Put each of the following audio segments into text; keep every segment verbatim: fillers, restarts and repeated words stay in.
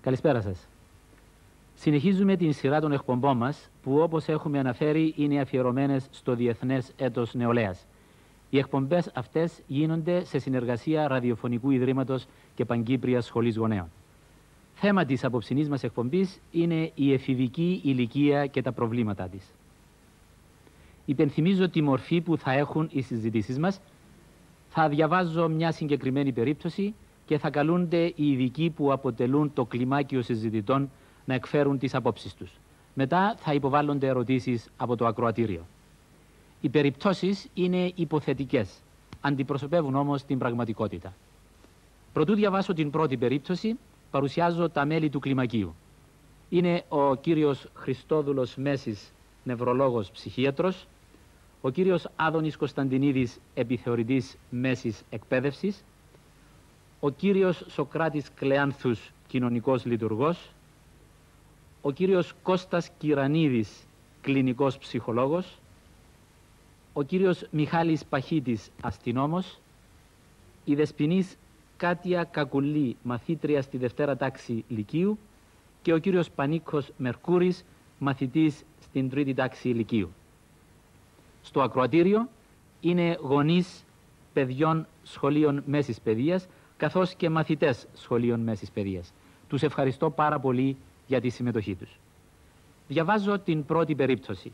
Καλησπέρα σας. Συνεχίζουμε την σειρά των εκπομπών μας, που όπως έχουμε αναφέρει είναι αφιερωμένες στο Διεθνές Έτος Νεολαίας. Οι εκπομπές αυτές γίνονται σε συνεργασία Ραδιοφωνικού Ιδρύματος και Παγκύπριας Σχολής Γονέων. Θέμα της απόψινής μας εκπομπής είναι η εφηβική ηλικία και τα προβλήματά της. Υπενθυμίζω τη μορφή που θα έχουν οι συζητήσεις μας. Θα διαβάζω μια συγκεκριμένη περίπτωση και θα καλούνται οι ειδικοί που αποτελούν το κλιμάκιο συζητητών να εκφέρουν τις απόψεις τους. Μετά θα υποβάλλονται ερωτήσεις από το ακροατήριο. Οι περιπτώσεις είναι υποθετικές, αντιπροσωπεύουν όμως την πραγματικότητα. Προτού διαβάσω την πρώτη περίπτωση, παρουσιάζω τα μέλη του κλιμακίου. Είναι ο κύριος Χριστόδουλος Μέσης, νευρολόγος ψυχίατρος, ο κύριος Άδωνης Κωνσταντινίδης, επιθεωρητής μέσης εκπαίδευσης, ο κύριος Σοκράτης Κλεάνθους, κοινωνικός λειτουργός, ο κύριος Κώστας Κυρανίδης, κλινικός ψυχολόγος, ο κύριος Μιχάλης Παχίτης, αστυνόμος, η δεσποινής Κάτια Κακουλή, μαθήτρια στη δευτέρα τάξη λυκείου, και ο κύριος Πανίκος Μερκούρης, μαθητής στην τρίτη τάξη λυκείου. Στο ακροατήριο είναι γονείς παιδιών σχολείων μέσης παιδείας, καθώς και μαθητές σχολείων μέσης παιδείας. Τους ευχαριστώ πάρα πολύ για τη συμμετοχή τους. Διαβάζω την πρώτη περίπτωση.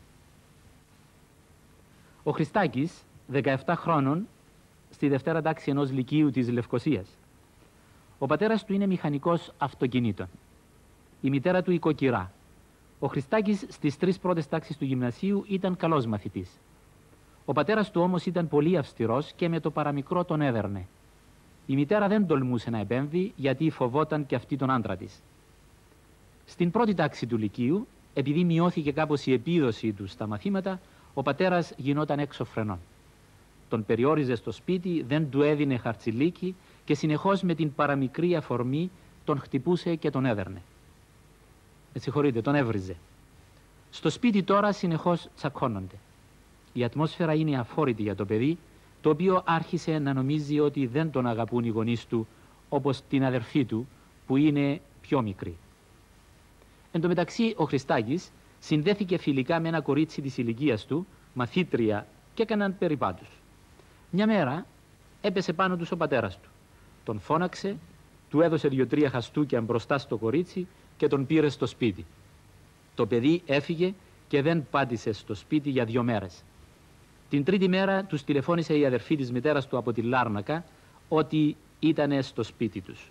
Ο Χριστάκης, δεκαεπτά χρόνων, στη δευτέρα τάξη ενός λυκείου της Λευκωσίας. Ο πατέρας του είναι μηχανικός αυτοκινήτων. Η μητέρα του οικοκυρά. Ο Χριστάκης στις τρεις πρώτες τάξεις του γυμνασίου ήταν καλός μαθητής. Ο πατέρας του όμως ήταν πολύ αυστηρός και με το παραμικρό τον έδερνε. Η μητέρα δεν τολμούσε να επέμβει γιατί φοβόταν και αυτή τον άντρα της. Στην πρώτη τάξη του λυκείου, επειδή μειώθηκε κάπως η επίδοση του στα μαθήματα, ο πατέρας γινόταν έξω φρενών. Τον περιόριζε στο σπίτι, δεν του έδινε χαρτσιλίκι και συνεχώς με την παραμικρή αφορμή τον χτυπούσε και τον έδερνε. Με συγχωρείτε, τον έβριζε. Στο σπίτι τώρα συνεχώς τσακώνονται. Η ατμόσφαιρα είναι αφόρητη για το παιδί, το οποίο άρχισε να νομίζει ότι δεν τον αγαπούν οι γονείς του, όπως την αδερφή του, που είναι πιο μικρή. Εν τω μεταξύ, ο Χριστάκης συνδέθηκε φιλικά με ένα κορίτσι της ηλικίας του, μαθήτρια, και έκαναν περιπάτους. Μια μέρα έπεσε πάνω τους ο πατέρας του. Τον φώναξε, του έδωσε δύο-τρία χαστούκια μπροστά στο κορίτσι και τον πήρε στο σπίτι. Το παιδί έφυγε και δεν πάτησε στο σπίτι για δύο μέρες. Την τρίτη μέρα τους τηλεφώνησε η αδερφή της μητέρας του από τη Λάρνακα ότι ήτανε στο σπίτι τους.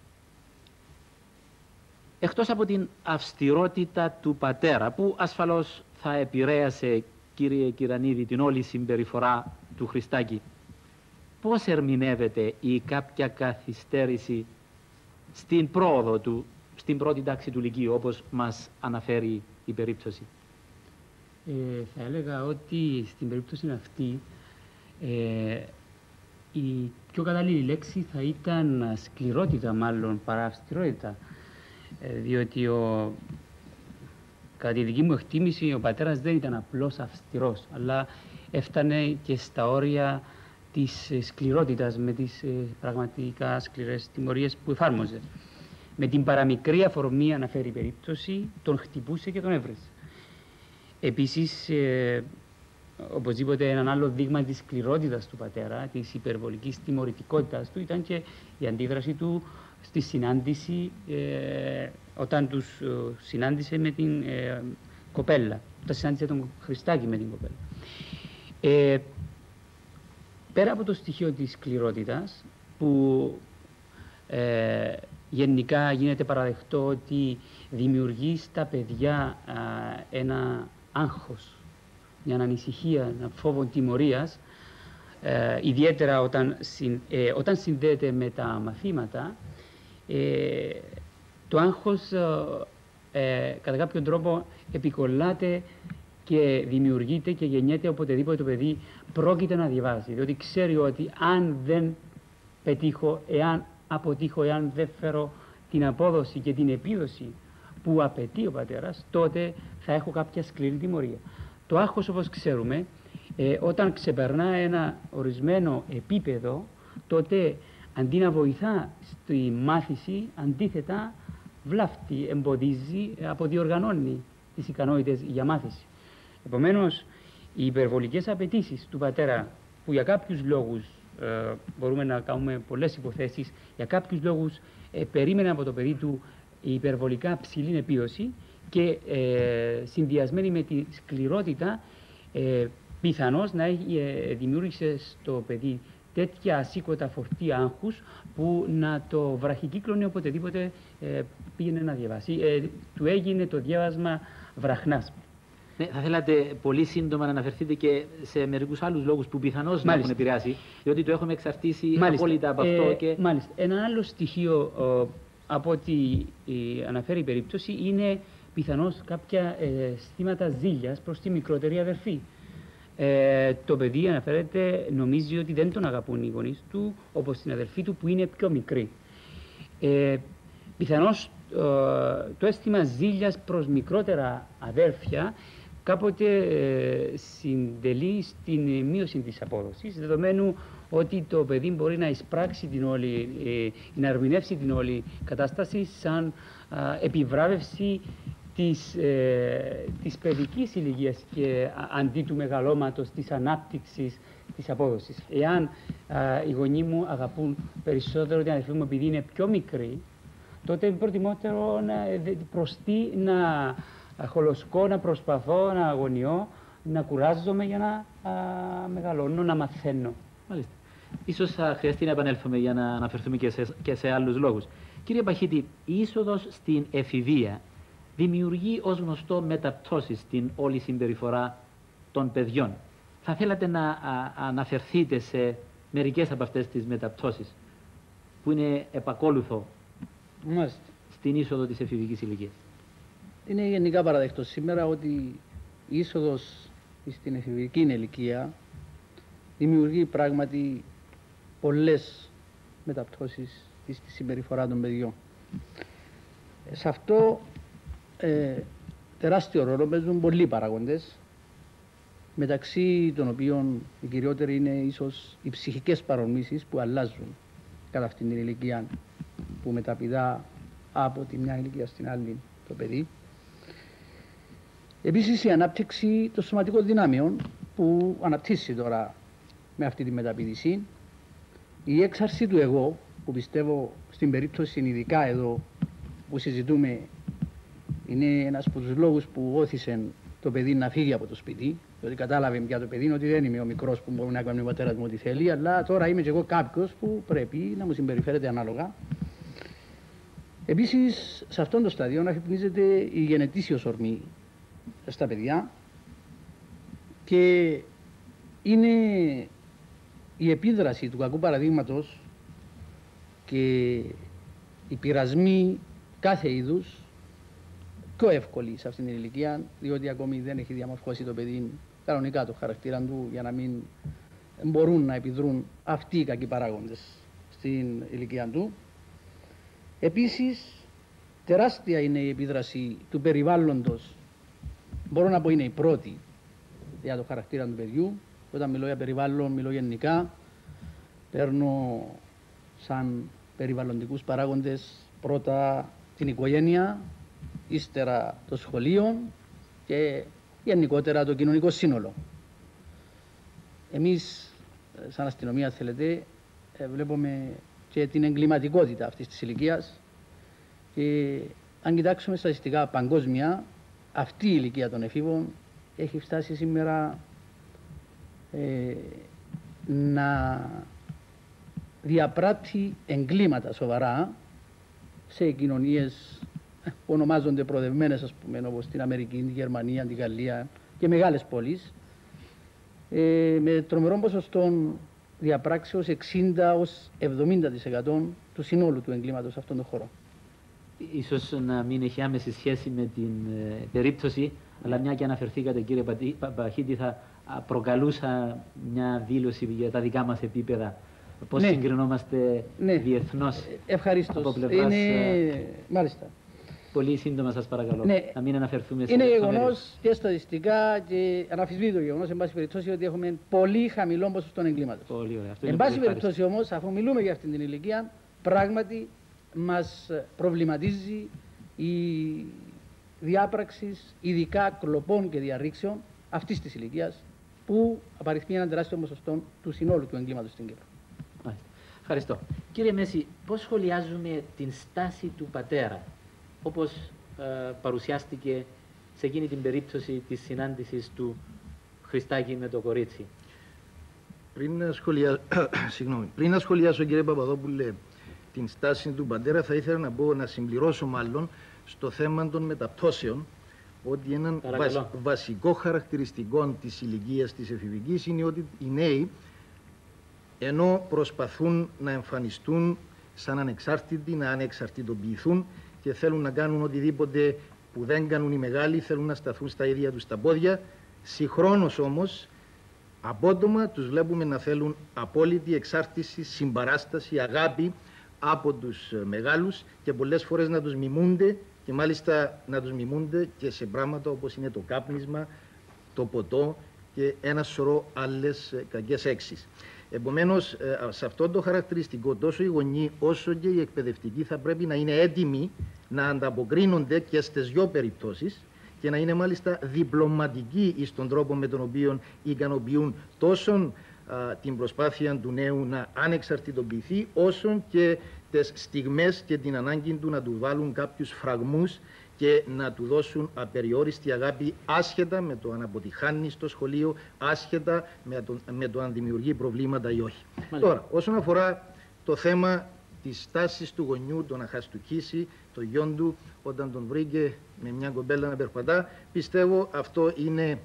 Εκτός από την αυστηρότητα του πατέρα, που ασφαλώς θα επηρέασε, κύριε Κυρανίδη, την όλη συμπεριφορά του Χριστάκη, πώς ερμηνεύεται η κάποια καθυστέρηση στην πρόοδο του, στην πρώτη τάξη του λυκείου, όπως μας αναφέρει η περίπτωση? Ε, θα έλεγα ότι στην περίπτωση αυτή ε, η πιο κατάλληλη λέξη θα ήταν σκληρότητα, μάλλον, παρά αυστηρότητα. Ε, διότι ο, κατά τη δική μου εκτίμηση ο πατέρας δεν ήταν απλώς αυστηρός, αλλά έφτανε και στα όρια της ε, σκληρότητας με τις ε, πραγματικά σκληρές τιμωρίες που εφάρμοζε. Με την παραμικρή αφορμή, αναφέρει η περίπτωση, τον χτυπούσε και τον έβριζε. Επίσης, ε, οπωσδήποτε έναν άλλο δείγμα της σκληρότητας του πατέρα, της υπερβολικής τιμωρητικότητας του, ήταν και η αντίδραση του στη συνάντηση, ε, όταν τους ε, συνάντησε με την ε, κοπέλα, όταν συνάντησε τον Χριστάκη με την κοπέλα. Ε, πέρα από το στοιχείο της σκληρότητας, που ε, γενικά γίνεται παραδεχτό ότι δημιουργεί στα παιδιά α, ένα άγχος, μια ανησυχία, ένα φόβο τιμωρίας, ε, ιδιαίτερα όταν, συν, ε, όταν συνδέεται με τα μαθήματα, ε, το άγχος ε, κατά κάποιον τρόπο επικολλάται και δημιουργείται και γεννιέται οποτεδήποτε το παιδί πρόκειται να διαβάσει, διότι ξέρει ότι αν δεν πετύχω, εάν αποτύχω, εάν δεν φέρω την απόδοση και την επίδοση που απαιτεί ο πατέρας, τότε θα έχω κάποια σκληρή τιμωρία. Το άγχος, όπως ξέρουμε, ε, όταν ξεπερνά ένα ορισμένο επίπεδο, τότε αντί να βοηθά στη μάθηση, αντίθετα βλάφτει, εμποδίζει, αποδιοργανώνει τις ικανότητες για μάθηση. Επομένως, οι υπερβολικές απαιτήσεις του πατέρα, που για κάποιους λόγους ε, μπορούμε να κάνουμε πολλές υποθέσεις, για κάποιους λόγους ε, περίμενε από το παιδί του η υπερβολικά ψηλή επίωση και ε, συνδυασμένη με τη σκληρότητα, ε, πιθανώς να έχει, ε, δημιούργησε στο παιδί τέτοια ασήκωτα φορτία άγχους που να το βραχικύκλωνε οποτεδήποτε ε, πήγαινε να διαβάσει. Ε, του έγινε το διάβασμα βραχνάς. Ναι, θα θέλατε πολύ σύντομα να αναφερθείτε και σε μερικούς άλλους λόγους που πιθανώς να έχουν επηρεάσει, διότι το έχουμε εξαρτήσει μάλιστα. απόλυτα από αυτό. Ε, και... Μάλιστα. Ένα άλλο στοιχείο ε, από ό,τι ε, αναφέρει η περίπτωση είναι πιθανώς κάποια ε, αισθήματα ζήλιας προς τη μικρότερη αδερφή. Ε, το παιδί, αναφέρεται, νομίζει ότι δεν τον αγαπούν οι γονείς του, όπως την αδερφή του που είναι πιο μικρή. Ε, πιθανώς ε, το αίσθημα ζήλιας προς μικρότερα αδέρφια κάποτε ε, συντελεί στην μείωση της απόδοσης, δεδομένου ότι το παιδί μπορεί να εισπράξει την όλη, ε, να ερμηνεύσει την όλη κατάσταση σαν ε, επιβράβευση της, ε, της παιδικής ηλικίας και αντί του μεγαλώματος, της ανάπτυξης, της απόδοσης. Εάν α, οι γονείς μου αγαπούν περισσότερο την αδερφή μου επειδή είναι πιο μικρή, τότε είναι προτιμότερο να, προς τι να χολοσκώ, να προσπαθώ, να αγωνιώ, να κουράζομαι για να α, μεγαλώνω, να μαθαίνω. Μάλιστα. Ίσως θα χρειαστεί να επανέλθουμε για να αναφερθούμε και σε, και σε άλλους λόγους. Κύριε Παχίτη, η είσοδος στην εφηβεία δημιουργεί ως γνωστό μεταπτώσεις στην όλη συμπεριφορά των παιδιών. Θα θέλατε να α, αναφερθείτε σε μερικές από αυτές τις μεταπτώσεις που είναι επακόλουθο Μάλιστα. στην είσοδο της εφηβικής ηλικίας. Είναι γενικά παραδεκτό σήμερα ότι η είσοδος στην εφηβική ηλικία δημιουργεί πράγματι πολλές μεταπτώσεις στη συμπεριφορά των παιδιών. Σε αυτό ε, τεράστιο ρόλο παίζουν πολλοί παράγοντες, μεταξύ των οποίων οι κυριότεροι είναι ίσως οι ψυχικές παρορμήσεις που αλλάζουν κατά αυτήν την ηλικία, που μεταπηδά από τη μια ηλικία στην άλλη το παιδί. Επίσης η ανάπτυξη των σωματικών δυνάμεων που αναπτύσσει τώρα με αυτή τη μεταπηδήση, η έξαρση του εγώ, που πιστεύω στην περίπτωση ειδικά εδώ που συζητούμε είναι ένας από τους λόγους που όθησε το παιδί να φύγει από το σπίτι, διότι κατάλαβε πια το παιδί ότι δεν είμαι ο μικρός που μπορεί να κάνει ο πατέρας μου ό,τι θέλει, αλλά τώρα είμαι και εγώ κάποιος που πρέπει να μου συμπεριφέρεται ανάλογα. Επίσης, σε αυτόν το στάδιο αφυπνίζεται η γενετήσιος ορμή στα παιδιά και είναι η επίδραση του κακού παραδείγματος και οι πειρασμοί κάθε είδους πιο εύκολοι σε αυτήν την ηλικία, διότι ακόμη δεν έχει διαμορφώσει το παιδί κανονικά το χαρακτήρα του για να μην μπορούν να επιδρούν αυτοί οι κακοί παράγοντες στην ηλικία του. Επίσης, τεράστια είναι η επίδραση του περιβάλλοντος, μπορώ να πω είναι η πρώτη για το χαρακτήρα του παιδιού. Όταν μιλώ για περιβάλλον, μιλώ γενικά, παίρνω σαν περιβαλλοντικούς παράγοντες πρώτα την οικογένεια, ύστερα το σχολείο και γενικότερα το κοινωνικό σύνολο. Εμείς, σαν αστυνομία θέλετε, βλέπουμε και την εγκληματικότητα αυτής της ηλικίας και αν κοιτάξουμε στατιστικά παγκόσμια, αυτή η ηλικία των εφήβων έχει φτάσει σήμερα ε, να διαπράττει εγκλήματα σοβαρά σε κοινωνίες που ονομάζονται προοδευμένες, ας πούμε, όπως την Αμερική, την Γερμανία, την Γαλλία και μεγάλες πόλεις, ε, με τρομερών ποσοστών διαπράξεως εξήντα έως εβδομήντα τοις εκατό του συνόλου του εγκλήματος σε αυτόν τον χώρο. Ίσως να μην έχει άμεση σχέση με την ε, περίπτωση, αλλά μια και αναφερθήκατε, κύριε Παχίτη, θα προκαλούσα μια δήλωση για τα δικά μας επίπεδα. Πώς ναι. συγκρινόμαστε ναι. διεθνώς. Ευχαριστώ. Από πλευράς, είναι... Μάλιστα. Πολύ σύντομα σας παρακαλώ, ναι. να μην αναφερθούμε σε είναι γεγονός και στατιστικά και αναμφισβήτητο γεγονός, εν πάση περιπτώσει, ότι έχουμε πολύ χαμηλό ποσοστό εγκλήματος. Πολύ ωραία. Αυτό εν πάση περιπτώσει όμως, αφού μιλούμε για αυτήν την ηλικία, πράγματι μας προβληματίζει η διάπραξης ειδικά κλοπών και διαρρήξεων αυτής της ηλικίας, που απαριθμεί έναν τεράστιο ποσοστό του συνόλου του εγκλήματος στην Κύπρο. Ευχαριστώ. Κύριε Μέση, πώς σχολιάζουμε την στάση του πατέρα, όπως ε, παρουσιάστηκε σε εκείνη την περίπτωση της συνάντησης του Χριστάκη με το κορίτσι? Πριν να, σχολιά... Συγγνώμη. Πριν να σχολιάσω, κύριε Παπαδόπουλε, την στάση του πατέρα, θα ήθελα να πω, να συμπληρώσω μάλλον στο θέμα των μεταπτώσεων, ότι ένα βασ... βασικό χαρακτηριστικό της ηλικίας της εφηβικής είναι ότι οι νέοι, ενώ προσπαθούν να εμφανιστούν σαν ανεξάρτητοι, να ανεξαρτητοποιηθούν και θέλουν να κάνουν οτιδήποτε που δεν κάνουν οι μεγάλοι, θέλουν να σταθούν στα ίδια τους τα πόδια, συγχρόνως όμως, απότομα τους βλέπουμε να θέλουν απόλυτη εξάρτηση, συμπαράσταση, αγάπη από τους μεγάλους και πολλές φορές να τους μιμούνται, και μάλιστα να τους μιμούνται και σε πράγματα όπως είναι το κάπνισμα, το ποτό και ένα σωρό άλλες κακές έξεις. Επομένως, σε αυτό το χαρακτηριστικό, τόσο οι γονείς όσο και οι εκπαιδευτικοί θα πρέπει να είναι έτοιμοι να ανταποκρίνονται και στις δυο περιπτώσεις και να είναι μάλιστα διπλωματικοί στον τρόπο με τον οποίο ικανοποιούν τόσο α, την προσπάθεια του νέου να ανεξαρτητοποιηθεί, όσο και τις στιγμές και την ανάγκη του να του βάλουν κάποιους φραγμούς και να του δώσουν απεριόριστη αγάπη, άσχετα με το αν αποτυχάνει στο σχολείο, άσχετα με το, με το αν δημιουργεί προβλήματα ή όχι. Μάλιστα. Τώρα, όσον αφορά το θέμα της στάσης του γονιού, το να χαστούκίσει το γιον του όταν τον βρήκε με μια κοπέλα να περπατά, πιστεύω αυτό είναι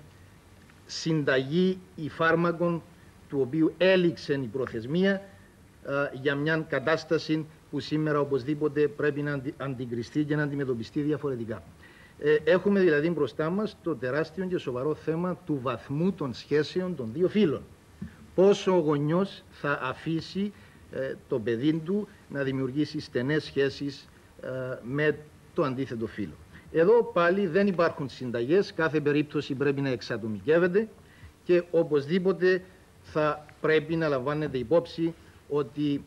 συνταγή ή φάρμακον του οποίου έληξε η προθεσμία α, για μια κατάσταση που σήμερα οπωσδήποτε πρέπει να αντι, αντικριστεί και να αντιμετωπιστεί διαφορετικά. Ε, έχουμε δηλαδή μπροστά μας το τεράστιο και σοβαρό θέμα του βαθμού των σχέσεων των δύο φύλων. Πόσο ο γονιός θα αφήσει ε, το παιδί του να δημιουργήσει στενές σχέσεις ε, με το αντίθετο φύλο. Εδώ πάλι δεν υπάρχουν συνταγές, κάθε περίπτωση πρέπει να εξατομικεύεται και οπωσδήποτε θα πρέπει να λαμβάνεται υπόψη ότι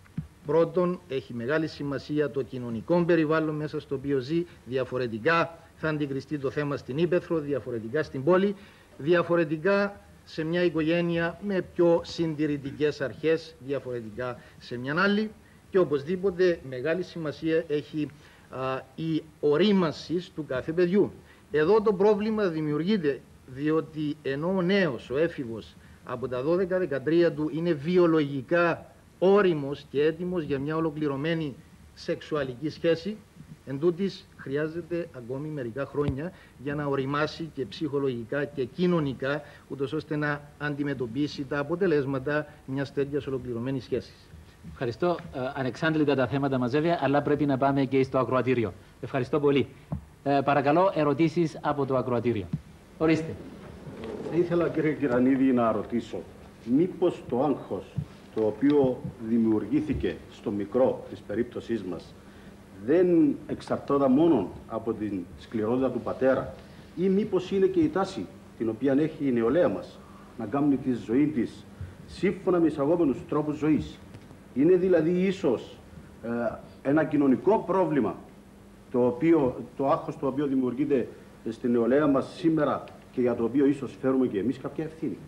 πρώτον, έχει μεγάλη σημασία το κοινωνικό περιβάλλον μέσα στο οποίο ζει. Διαφορετικά θα αντικριστεί το θέμα στην ύπαιθρο, διαφορετικά στην πόλη, διαφορετικά σε μια οικογένεια με πιο συντηρητικές αρχές, διαφορετικά σε μια άλλη. Και οπωσδήποτε μεγάλη σημασία έχει α, η ορίμανση του κάθε παιδιού. Εδώ το πρόβλημα δημιουργείται διότι ενώ ο νέος, ο έφηβος, από τα δώδεκα δεκατρία του είναι βιολογικά όριμος και έτοιμος για μια ολοκληρωμένη σεξουαλική σχέση, εν τούτης χρειάζεται ακόμη μερικά χρόνια για να οριμάσει και ψυχολογικά και κοινωνικά, ούτως ώστε να αντιμετωπίσει τα αποτελέσματα μιας τέτοιας ολοκληρωμένης σχέσης. Ευχαριστώ. Ε, ανεξάντλητα τα θέματα μας βέβαια, αλλά πρέπει να πάμε και στο ακροατήριο. Ευχαριστώ πολύ. Ε, παρακαλώ, ερωτήσεις από το ακροατήριο. Ορίστε. Θα ήθελα, κύριε Κυρανίδη, να ρωτήσω, μήπως το άγχος το οποίο δημιουργήθηκε στο μικρό της περίπτωσής μας δεν εξαρτώταν μόνο από την σκληρότητα του πατέρα, ή μήπως είναι και η τάση την οποία έχει η νεολαία μας να κάνει τη ζωή της σύμφωνα με εισαγόμενους τρόπους ζωής. Είναι δηλαδή ίσως ε, ένα κοινωνικό πρόβλημα το, οποίο, το άγχος το οποίο δημιουργείται στην νεολαία μας σήμερα και για το οποίο ίσως φέρουμε και εμείς κάποια ευθύνη.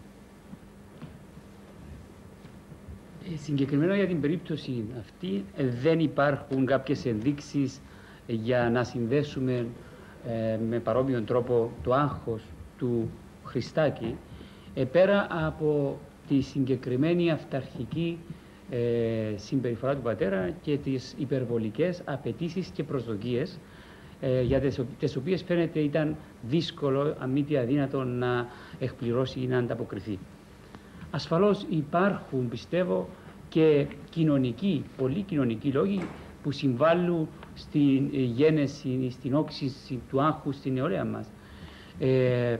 Συγκεκριμένα για την περίπτωση αυτή δεν υπάρχουν κάποιες ενδείξεις για να συνδέσουμε ε, με παρόμοιο τρόπο το άγχος του Χριστάκη ε, πέρα από τη συγκεκριμένη αυταρχική ε, συμπεριφορά του πατέρα και τις υπερβολικές απαιτήσεις και προσδοκίες ε, για τις, τις οποίες φαίνεται ήταν δύσκολο, αν μη τι αδύνατο, να εκπληρώσει ή να ανταποκριθεί. Ασφαλώς υπάρχουν, πιστεύω, και κοινωνικοί, πολύ κοινωνικοί λόγοι που συμβάλλουν στην γένεση, στην όξυση του άγχους στην νεολαία μας. Ε,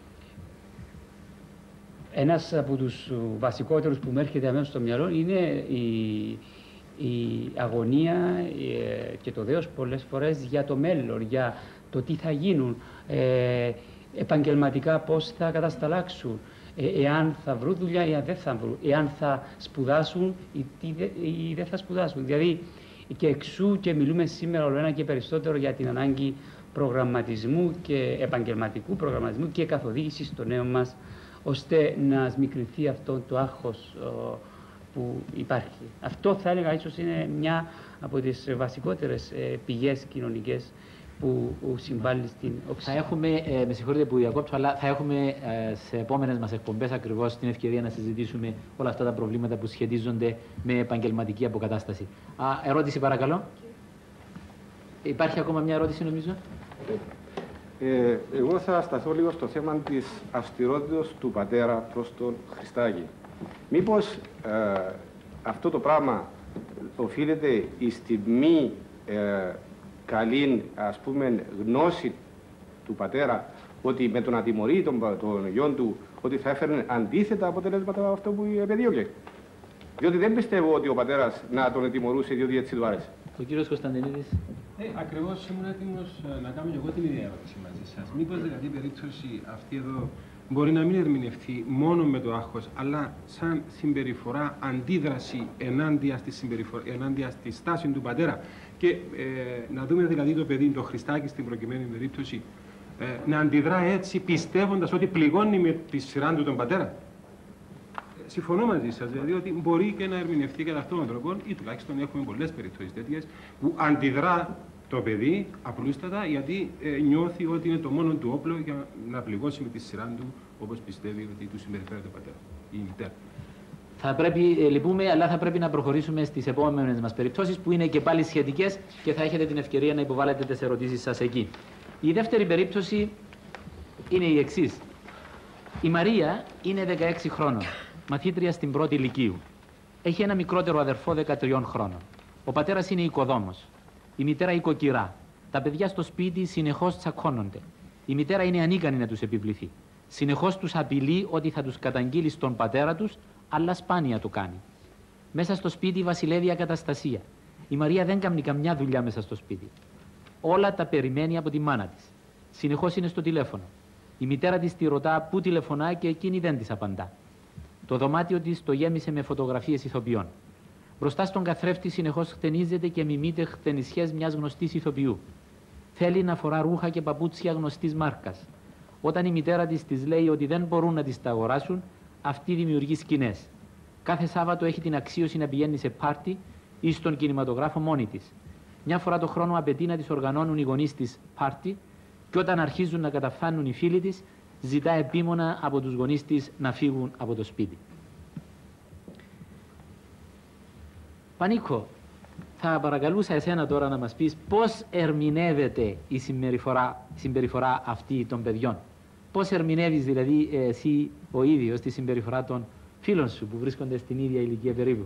ένας από τους βασικότερους που μου έρχεται αμέσως στο μυαλό είναι η, η αγωνία ε, και το δέος πολλές φορές για το μέλλον, για το τι θα γίνουν, ε, επαγγελματικά πώς θα κατασταλάξουν, εάν θα βρουν δουλειά ή αν δεν θα βρουν, εάν θα σπουδάσουν ή δεν θα σπουδάσουν. Δηλαδή Και εξού και μιλούμε σήμερα όλο ένα και περισσότερο για την ανάγκη προγραμματισμού και επαγγελματικού προγραμματισμού και καθοδήγησης των νέων μας, ώστε να σμικρυνθεί αυτό το άγχος ο, που υπάρχει. Αυτό θα έλεγα ίσως είναι μια από τις βασικότερες ε, πηγές κοινωνικές που συμβάλλει στην οξύτητα. Θα έχουμε, ε, με συγχωρείτε που διακόψω, αλλά θα έχουμε ε, σε επόμενες μας εκπομπές ακριβώς την ευκαιρία να συζητήσουμε όλα αυτά τα προβλήματα που σχετίζονται με επαγγελματική αποκατάσταση. Α, ερώτηση παρακαλώ. Υπάρχει ακόμα μια ερώτηση νομίζω. Ε, εγώ θα σταθώ λίγο στο θέμα της αυστηρότητας του πατέρα προς τον Χριστάκη. Μήπως ε, αυτό το πράγμα οφείλεται στη μη ε, καλή, ας πούμε, γνώση του πατέρα ότι με το να τιμωρεί τον, τον γιο του ότι θα έφερνε αντίθετα αποτελέσματα από αυτό που επεδίωκε. Διότι δεν πιστεύω ότι ο πατέρας να τον τιμωρούσε διότι έτσι του άρεσε. Ο κύριος Κωνσταντινίδης. Ε, ακριβώς ήμουν έτοιμος να κάνω και εγώ την ίδια ερώτηση μαζί σας. Μήπως δηλαδή η περίπτωση αυτή εδώ μπορεί να μην ερμηνευτεί μόνο με το άγχος, αλλά σαν συμπεριφορά, αντίδραση ενάντια στη, συμπεριφορά, ενάντια στη στάση του πατέρα. Και ε, να δούμε δηλαδή το παιδί, το Χριστάκι στην προκειμένη περίπτωση, ε, να αντιδρά έτσι πιστεύοντας ότι πληγώνει με τη σειρά του τον πατέρα. Ε, συμφωνώ μαζί σας, δηλαδή ότι μπορεί και να ερμηνευτεί κατά αυτόν τον τρόπο, ή τουλάχιστον έχουμε πολλές περιπτώσεις τέτοιες, που αντιδρά το παιδί απλούστατα γιατί ε, νιώθει ότι είναι το μόνο του όπλο για να πληγώσει με τη σειρά του, όπως πιστεύει ότι του συμπεριφέρεται ο πατέρα ή η μητέρα. Θα πρέπει, ε, λυπούμε, αλλά θα πρέπει να προχωρήσουμε στις επόμενες μας περιπτώσεις που είναι και πάλι σχετικές και θα έχετε την ευκαιρία να υποβάλλετε τις ερωτήσεις σας εκεί. Η δεύτερη περίπτωση είναι η εξής. Η Μαρία είναι δεκαέξι χρόνων, μαθήτρια στην πρώτη λυκείου. Έχει ένα μικρότερο αδερφό δεκατριών χρόνων. Ο πατέρας είναι οικοδόμος. Η μητέρα οικοκυρά. Τα παιδιά στο σπίτι συνεχώς τσακώνονται. Η μητέρα είναι ανίκανη να τους επιβληθεί. Συνεχώς τους απειλεί ότι θα τους καταγγείλει στον πατέρα τους, αλλά σπάνια το κάνει. Μέσα στο σπίτι βασιλεύει ακαταστασία. Η Μαρία δεν κάνει καμιά δουλειά μέσα στο σπίτι. Όλα τα περιμένει από τη μάνα της. Συνεχώς είναι στο τηλέφωνο. Η μητέρα της τη ρωτά πού τηλεφωνά και εκείνη δεν της απαντά. Το δωμάτιο της το γέμισε με φωτογραφίες ηθοποιών. Μπροστά στον καθρέφτη συνεχώς χτενίζεται και μιμείται χτενισιές μιας γνωστής ηθοποιού. Θέλει να φορά ρούχα και παπούτσια γνωστής μάρκας. Όταν η μητέρα της της λέει ότι δεν μπορούν να της τα αγοράσουν, αυτή δημιουργεί σκηνές. Κάθε Σάββατο έχει την αξίωση να πηγαίνει σε πάρτι ή στον κινηματογράφο μόνη της. Μια φορά το χρόνο απαιτεί να της οργανώνουν οι γονείς της πάρτι και όταν αρχίζουν να καταφθάνουν οι φίλοι της, ζητά επίμονα από τους γονείς της να φύγουν από το σπίτι. Πανίκο, θα παρακαλούσα εσένα τώρα να μας πεις πώς ερμηνεύεται η συμπεριφορά, συμπεριφορά αυτή των παιδιών. Πώς ερμηνεύεις δηλαδή εσύ ο ίδιος τη συμπεριφορά των φίλων σου που βρίσκονται στην ίδια ηλικία περίπου.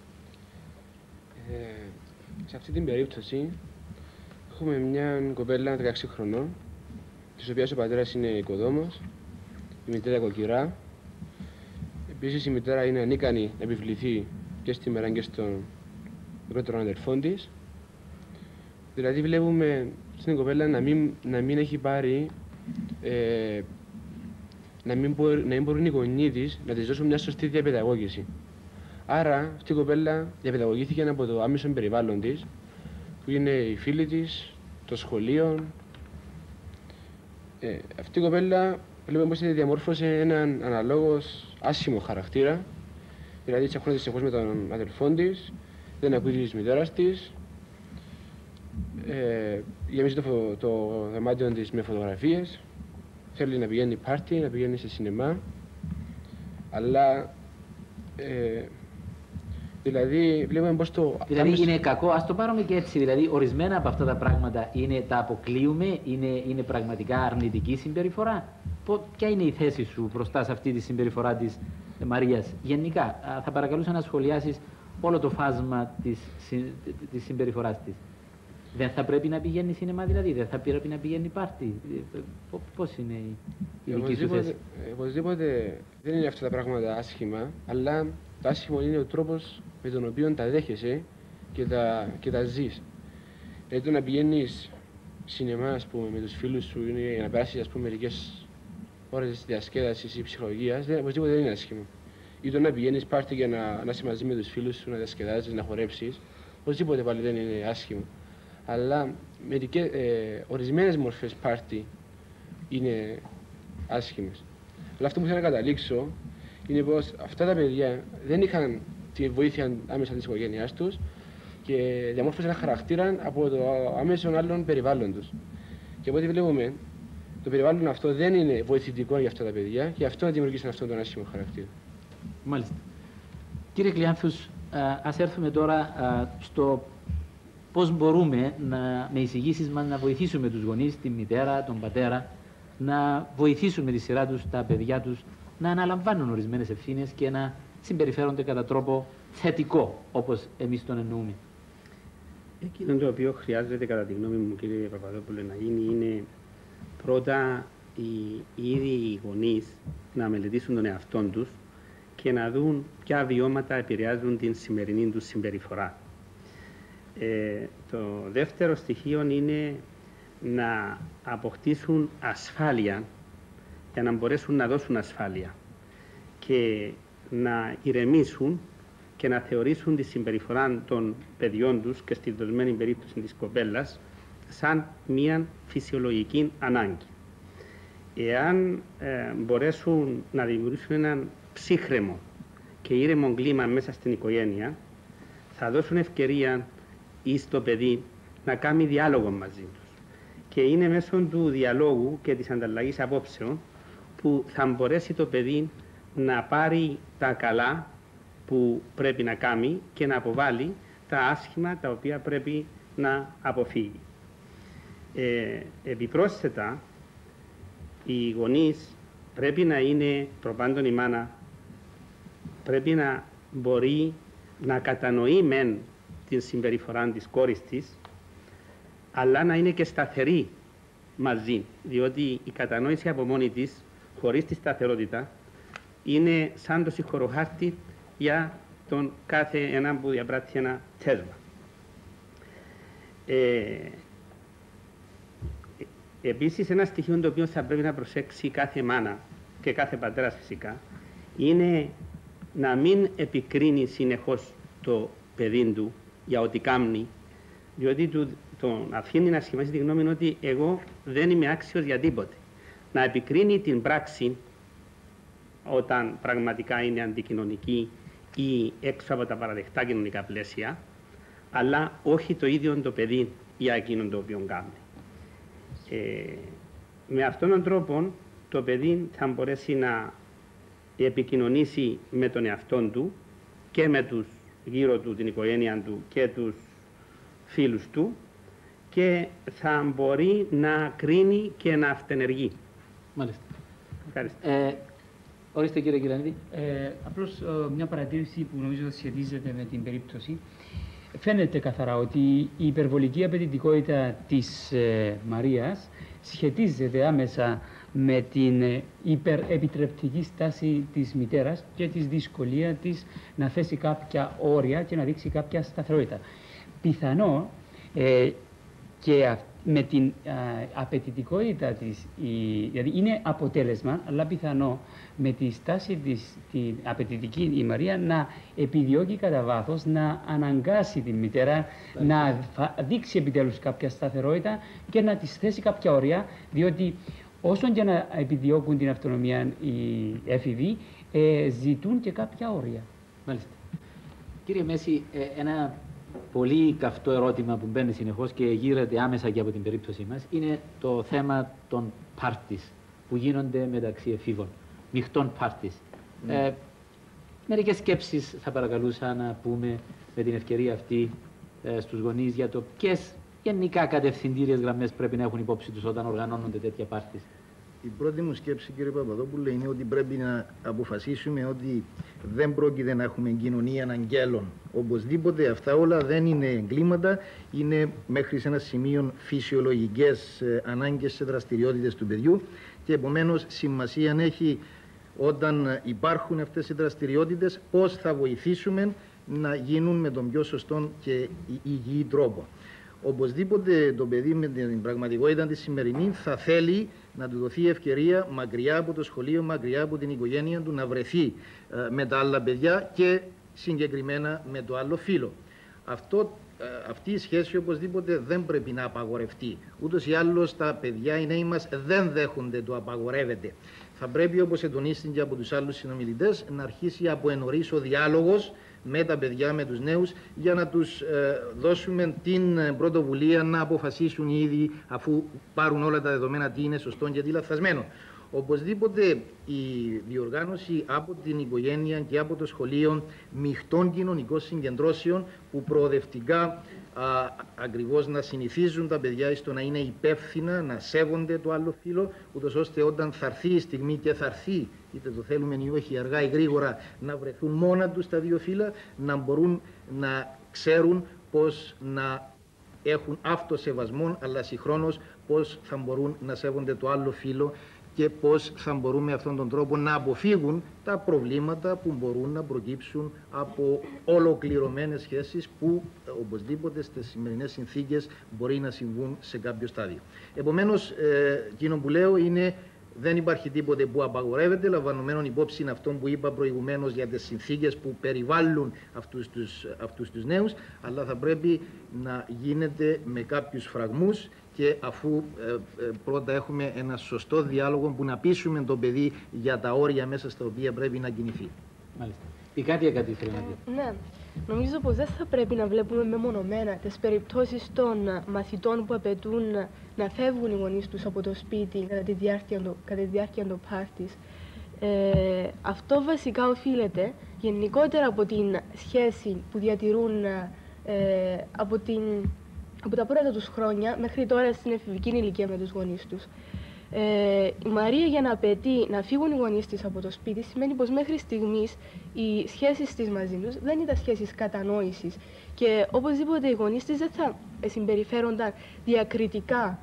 Ε, σε αυτή την περίπτωση έχουμε μια κοπέλα δεκαέξι χρονών, της οποίας ο πατέρας είναι οικοδόμος, η μητέρα οικοκυρά. Επίσης η μητέρα είναι ανίκανη να επιβληθεί και στη μέρα και στον μικρότερο αδερφό της. Δηλαδή βλέπουμε στην κοπέλα να μην, να μην έχει πάρει, ε, να, μην μπορεί, να μην μπορούν οι γονείς της να της δώσουν μια σωστή διαπαιδαγώγηση. Άρα αυτή η κοπέλα διαπαιδαγωγήθηκε από το άμεσο περιβάλλον της, που είναι οι φίλοι της, το σχολείο. Ε, αυτή η κοπέλα βλέπουμε πως διαμόρφωσε έναν αναλόγως άσχημο χαρακτήρα, δηλαδή τσακώνεται συνεχώς με τον αδελφό της, δεν ακούει της μητέρας της, ε, γεμίζει το, το δωμάτιο της με φωτογραφίες, θέλει να πηγαίνει πάρτι, να πηγαίνει σε σινεμά, αλλά ε, δηλαδή βλέπουμε πως το... Δηλαδή άμεσο... είναι κακό, ας το πάρουμε και έτσι, δηλαδή ορισμένα από αυτά τα πράγματα είναι, τα αποκλείουμε, είναι, είναι πραγματικά αρνητική συμπεριφορά. Ποια είναι η θέση σου μπροστά σε αυτή τη συμπεριφορά της ε, Μαρίας. Γενικά, θα παρακαλούσα να σχολιάσεις όλο το φάσμα της, της συμπεριφοράς της. Δεν θα πρέπει να πηγαίνει σινεμά δηλαδή, δεν θα πρέπει να πηγαίνει πάρτι. Πώς είναι η, η δική σου θέση. Οπωσδήποτε δεν είναι αυτά τα πράγματα άσχημα, αλλά το άσχημο είναι ο τρόπος με τον οποίο τα δέχεσαι και τα, και τα ζεις. Δηλαδή το να πηγαίνεις σινεμά, ας πούμε, με τους φίλους σου είναι για να περάσεις, ας πούμε, μερικές ώρες διασκέδασης ή ψυχολογίας, δεν, οπωσδήποτε δεν είναι άσχημο. Ή το να πηγαίνεις πάρτι για να, να είσαι μαζί με τους φίλους σου, να διασκεδάζεις, να χορέψεις. οπωσδήποτε πάλι δεν είναι άσχημο. Αλλά μερικές, ε, ορισμένες μορφές πάρτι είναι άσχημες. Αλλά αυτό που θέλω να καταλήξω είναι πως αυτά τα παιδιά δεν είχαν τη βοήθεια άμεσα της οικογένειάς τους και διαμόρφωσαν ένα χαρακτήρα από το άμεσο άλλων περιβάλλον τους. Και από ό,τι βλέπουμε, το περιβάλλον αυτό δεν είναι βοηθητικό για αυτά τα παιδιά και αυτό να δημιουργήσουν αυτόν τον άσχημο χαρακτήρα. Μάλιστα. Κύριε Κλειάνθους, ας έρθουμε τώρα στο πώς μπορούμε να, με εισηγήσεις μας να βοηθήσουμε τους γονείς, τη μητέρα, τον πατέρα, να βοηθήσουν με τη σειρά τους τα παιδιά τους να αναλαμβάνουν ορισμένες ευθύνες και να συμπεριφέρονται κατά τρόπο θετικό, όπως εμείς τον εννοούμε. Εκείνο το οποίο χρειάζεται, κατά τη γνώμη μου, κύριε Παπαδόπουλε, να γίνει είναι πρώτα οι, οι ίδιοι οι γονείς να μελετήσουν τον εαυτό τους και να δουν ποια βιώματα επηρεάζουν την σημερινή τους συμπεριφορά. Ε, το δεύτερο στοιχείο είναι να αποκτήσουν ασφάλεια για να μπορέσουν να δώσουν ασφάλεια και να ηρεμήσουν και να θεωρήσουν τη συμπεριφορά των παιδιών τους και στη δοσμένη περίπτωση της κοπέλας σαν μια φυσιολογική ανάγκη. Εάν ε, μπορέσουν να δημιουργήσουν έναν ψύχρεμο και ήρεμο κλίμα μέσα στην οικογένεια, θα δώσουν ευκαιρία στο παιδί να κάνει διάλογο μαζί τους. Και είναι μέσω του διαλόγου και της ανταλλαγής απόψεων που θα μπορέσει το παιδί να πάρει τα καλά που πρέπει να κάνει και να αποβάλει τα άσχημα τα οποία πρέπει να αποφύγει. Ε, επιπρόσθετα, οι γονείς πρέπει να είναι, προπάντων η μάνα, πρέπει να μπορεί να κατανοεί μεν την συμπεριφορά της κόρης της, αλλά να είναι και σταθερή μαζί, διότι η κατανόηση από μόνη της, χωρίς τη σταθερότητα, είναι σαν το συγχωροχάρτη για τον κάθε έναν που διαπράττει ένα θέσμα. Ε, επίσης, ένα στοιχείο το οποίο θα πρέπει να προσέξει κάθε μάνα και κάθε πατέρας φυσικά, είναι να μην επικρίνει συνεχώς το παιδί του για ό,τι κάνει, διότι του, τον αφήνει να σχημάσει τη γνώμη ότι εγώ δεν είμαι άξιος για τίποτε. Να επικρίνει την πράξη όταν πραγματικά είναι αντικοινωνική ή έξω από τα παραδεκτά κοινωνικά πλαίσια, αλλά όχι το ίδιο το παιδί για εκείνον το οποίο κάνει. Ε, με αυτόν τον τρόπο το παιδί θα μπορέσει να επικοινωνήσει με τον εαυτό του και με τους γύρω του, την οικογένεια του και τους φίλους του και θα μπορεί να κρίνει και να αυτενεργεί. Μάλιστα. Ευχαριστώ. Ε, ορίστε κύριε Κυρανίδη. Ε, απλώς ε, μια παρατήρηση που νομίζω σχετίζεται με την περίπτωση. Φαίνεται καθαρά ότι η υπερβολική απαιτητικότητα της ε, Μαρίας σχετίζεται άμεσα με την υπερεπιτρεπτική στάση της μητέρας και της δυσκολία της να θέσει κάποια όρια και να δείξει κάποια σταθερότητα. Πιθανό ε, και με την α, απαιτητικότητα της, η, δηλαδή είναι αποτέλεσμα, αλλά πιθανό με τη στάση της, την απαιτητική η Μαρία να επιδιώκει κατά βάθος, να αναγκάσει την μητέρα, Λέβαια. να δείξει επιτέλους κάποια σταθερότητα και να της θέσει κάποια όρια, διότι όσον και να επιδιώκουν την αυτονομία οι έφηβοι, ε, ζητούν και κάποια όρια. Μάλιστα. Κύριε Μέση, ε, ένα πολύ καυτό ερώτημα που μπαίνει συνεχώς και γύρεται άμεσα και από την περίπτωσή μας είναι το θέμα των πάρτις που γίνονται μεταξύ εφήβων, μειχτών πάρτις. Mm. Ε, μερικές σκέψεις θα παρακαλούσα να πούμε με την ευκαιρία αυτή ε, στους γονείς για το ποιες γενικά κατευθυντήριες γραμμές πρέπει να έχουν υπόψη τους όταν οργανώνονται τέτοια πάρτις. Η πρώτη μου σκέψη, κύριε Παπαδόπουλε, είναι ότι πρέπει να αποφασίσουμε ότι δεν πρόκειται να έχουμε κοινωνία αγγέλων. Οπωσδήποτε αυτά όλα δεν είναι εγκλήματα, είναι μέχρι σε ένα σημείο φυσιολογικές ανάγκες σε δραστηριότητες του παιδιού και επομένως σημασία έχει όταν υπάρχουν αυτές οι δραστηριότητες πώς θα βοηθήσουμε να γίνουν με τον πιο σωστό και υγιή τρόπο. Οπωσδήποτε το παιδί με την πραγματικότητα τη σημερινή θα θέλει να του δοθεί ευκαιρία μακριά από το σχολείο, μακριά από την οικογένεια του να βρεθεί ε, με τα άλλα παιδιά και συγκεκριμένα με το άλλο φύλο. Αυτό αυτή η σχέση οπωσδήποτε δεν πρέπει να απαγορευτεί. Ούτως ή άλλως τα παιδιά, οι νέοι μας δεν δέχονται το απαγορεύεται. Θα πρέπει, όπως ετονίστηκε και από τους άλλους συνομιλητές, να αρχίσει από ενωρίς ο διάλογος με τα παιδιά, με τους νέους, για να τους ε, δώσουμε την πρωτοβουλία να αποφασίσουν ήδη, αφού πάρουν όλα τα δεδομένα, τι είναι σωστό και τι λαθασμένο. Οπωσδήποτε η διοργάνωση από την οικογένεια και από το σχολείο μειχτών κοινωνικών συγκεντρώσεων που προοδευτικά α, ακριβώς να συνηθίζουν τα παιδιά στο να είναι υπεύθυνα, να σέβονται το άλλο φύλο, ούτως ώστε όταν θα έρθει η στιγμή, και θα έρθει, είτε το θέλουμε ή όχι, αργά ή γρήγορα, να βρεθούν μόνα τους τα δύο φύλλα, να μπορούν να ξέρουν πώς να έχουν αυτοσεβασμό, αλλά συγχρόνως πώς θα μπορούν να σέβονται το άλλο φύλο και πώς θα μπορούν με αυτόν τον τρόπο να αποφύγουν τα προβλήματα που μπορούν να προκύψουν από ολοκληρωμένες σχέσεις που οπωσδήποτε στις σημερινές συνθήκες μπορεί να συμβούν σε κάποιο στάδιο. Επομένως, ε, εκείνο που λέω είναι δεν υπάρχει τίποτε που απαγορεύεται, λαμβανομένων υπόψη αυτών που είπα προηγουμένως για τις συνθήκες που περιβάλλουν αυτούς τους, αυτούς τους νέους, αλλά θα πρέπει να γίνεται με κάποιους φραγμούς και αφού ε, ε, πρώτα έχουμε ένα σωστό διάλογο που να πείσουμε το παιδί για τα όρια μέσα στα οποία πρέπει να κινηθεί. Μάλιστα. Η Κάτια κάτι ήθελε να πει. Ναι. Νομίζω πως δεν θα πρέπει να βλέπουμε μεμονωμένα τις περιπτώσεις των μαθητών που απαιτούν να φεύγουν οι γονείς τους από το σπίτι κατά τη διάρκεια, κατά τη διάρκεια των πάρτις. Ε, αυτό βασικά οφείλεται γενικότερα από την σχέση που διατηρούν ε, από, την, από τα πρώτα τους χρόνια μέχρι τώρα στην εφηβική ηλικία με τους γονείς τους. Ε, η Μαρία, για να απαιτεί να φύγουν οι γονείς της από το σπίτι, σημαίνει πως μέχρι στιγμής οι σχέσεις της μαζί τους δεν ήταν σχέσεις κατανόησης και οπωσδήποτε οι γονείς της δεν θα συμπεριφέρονταν διακριτικά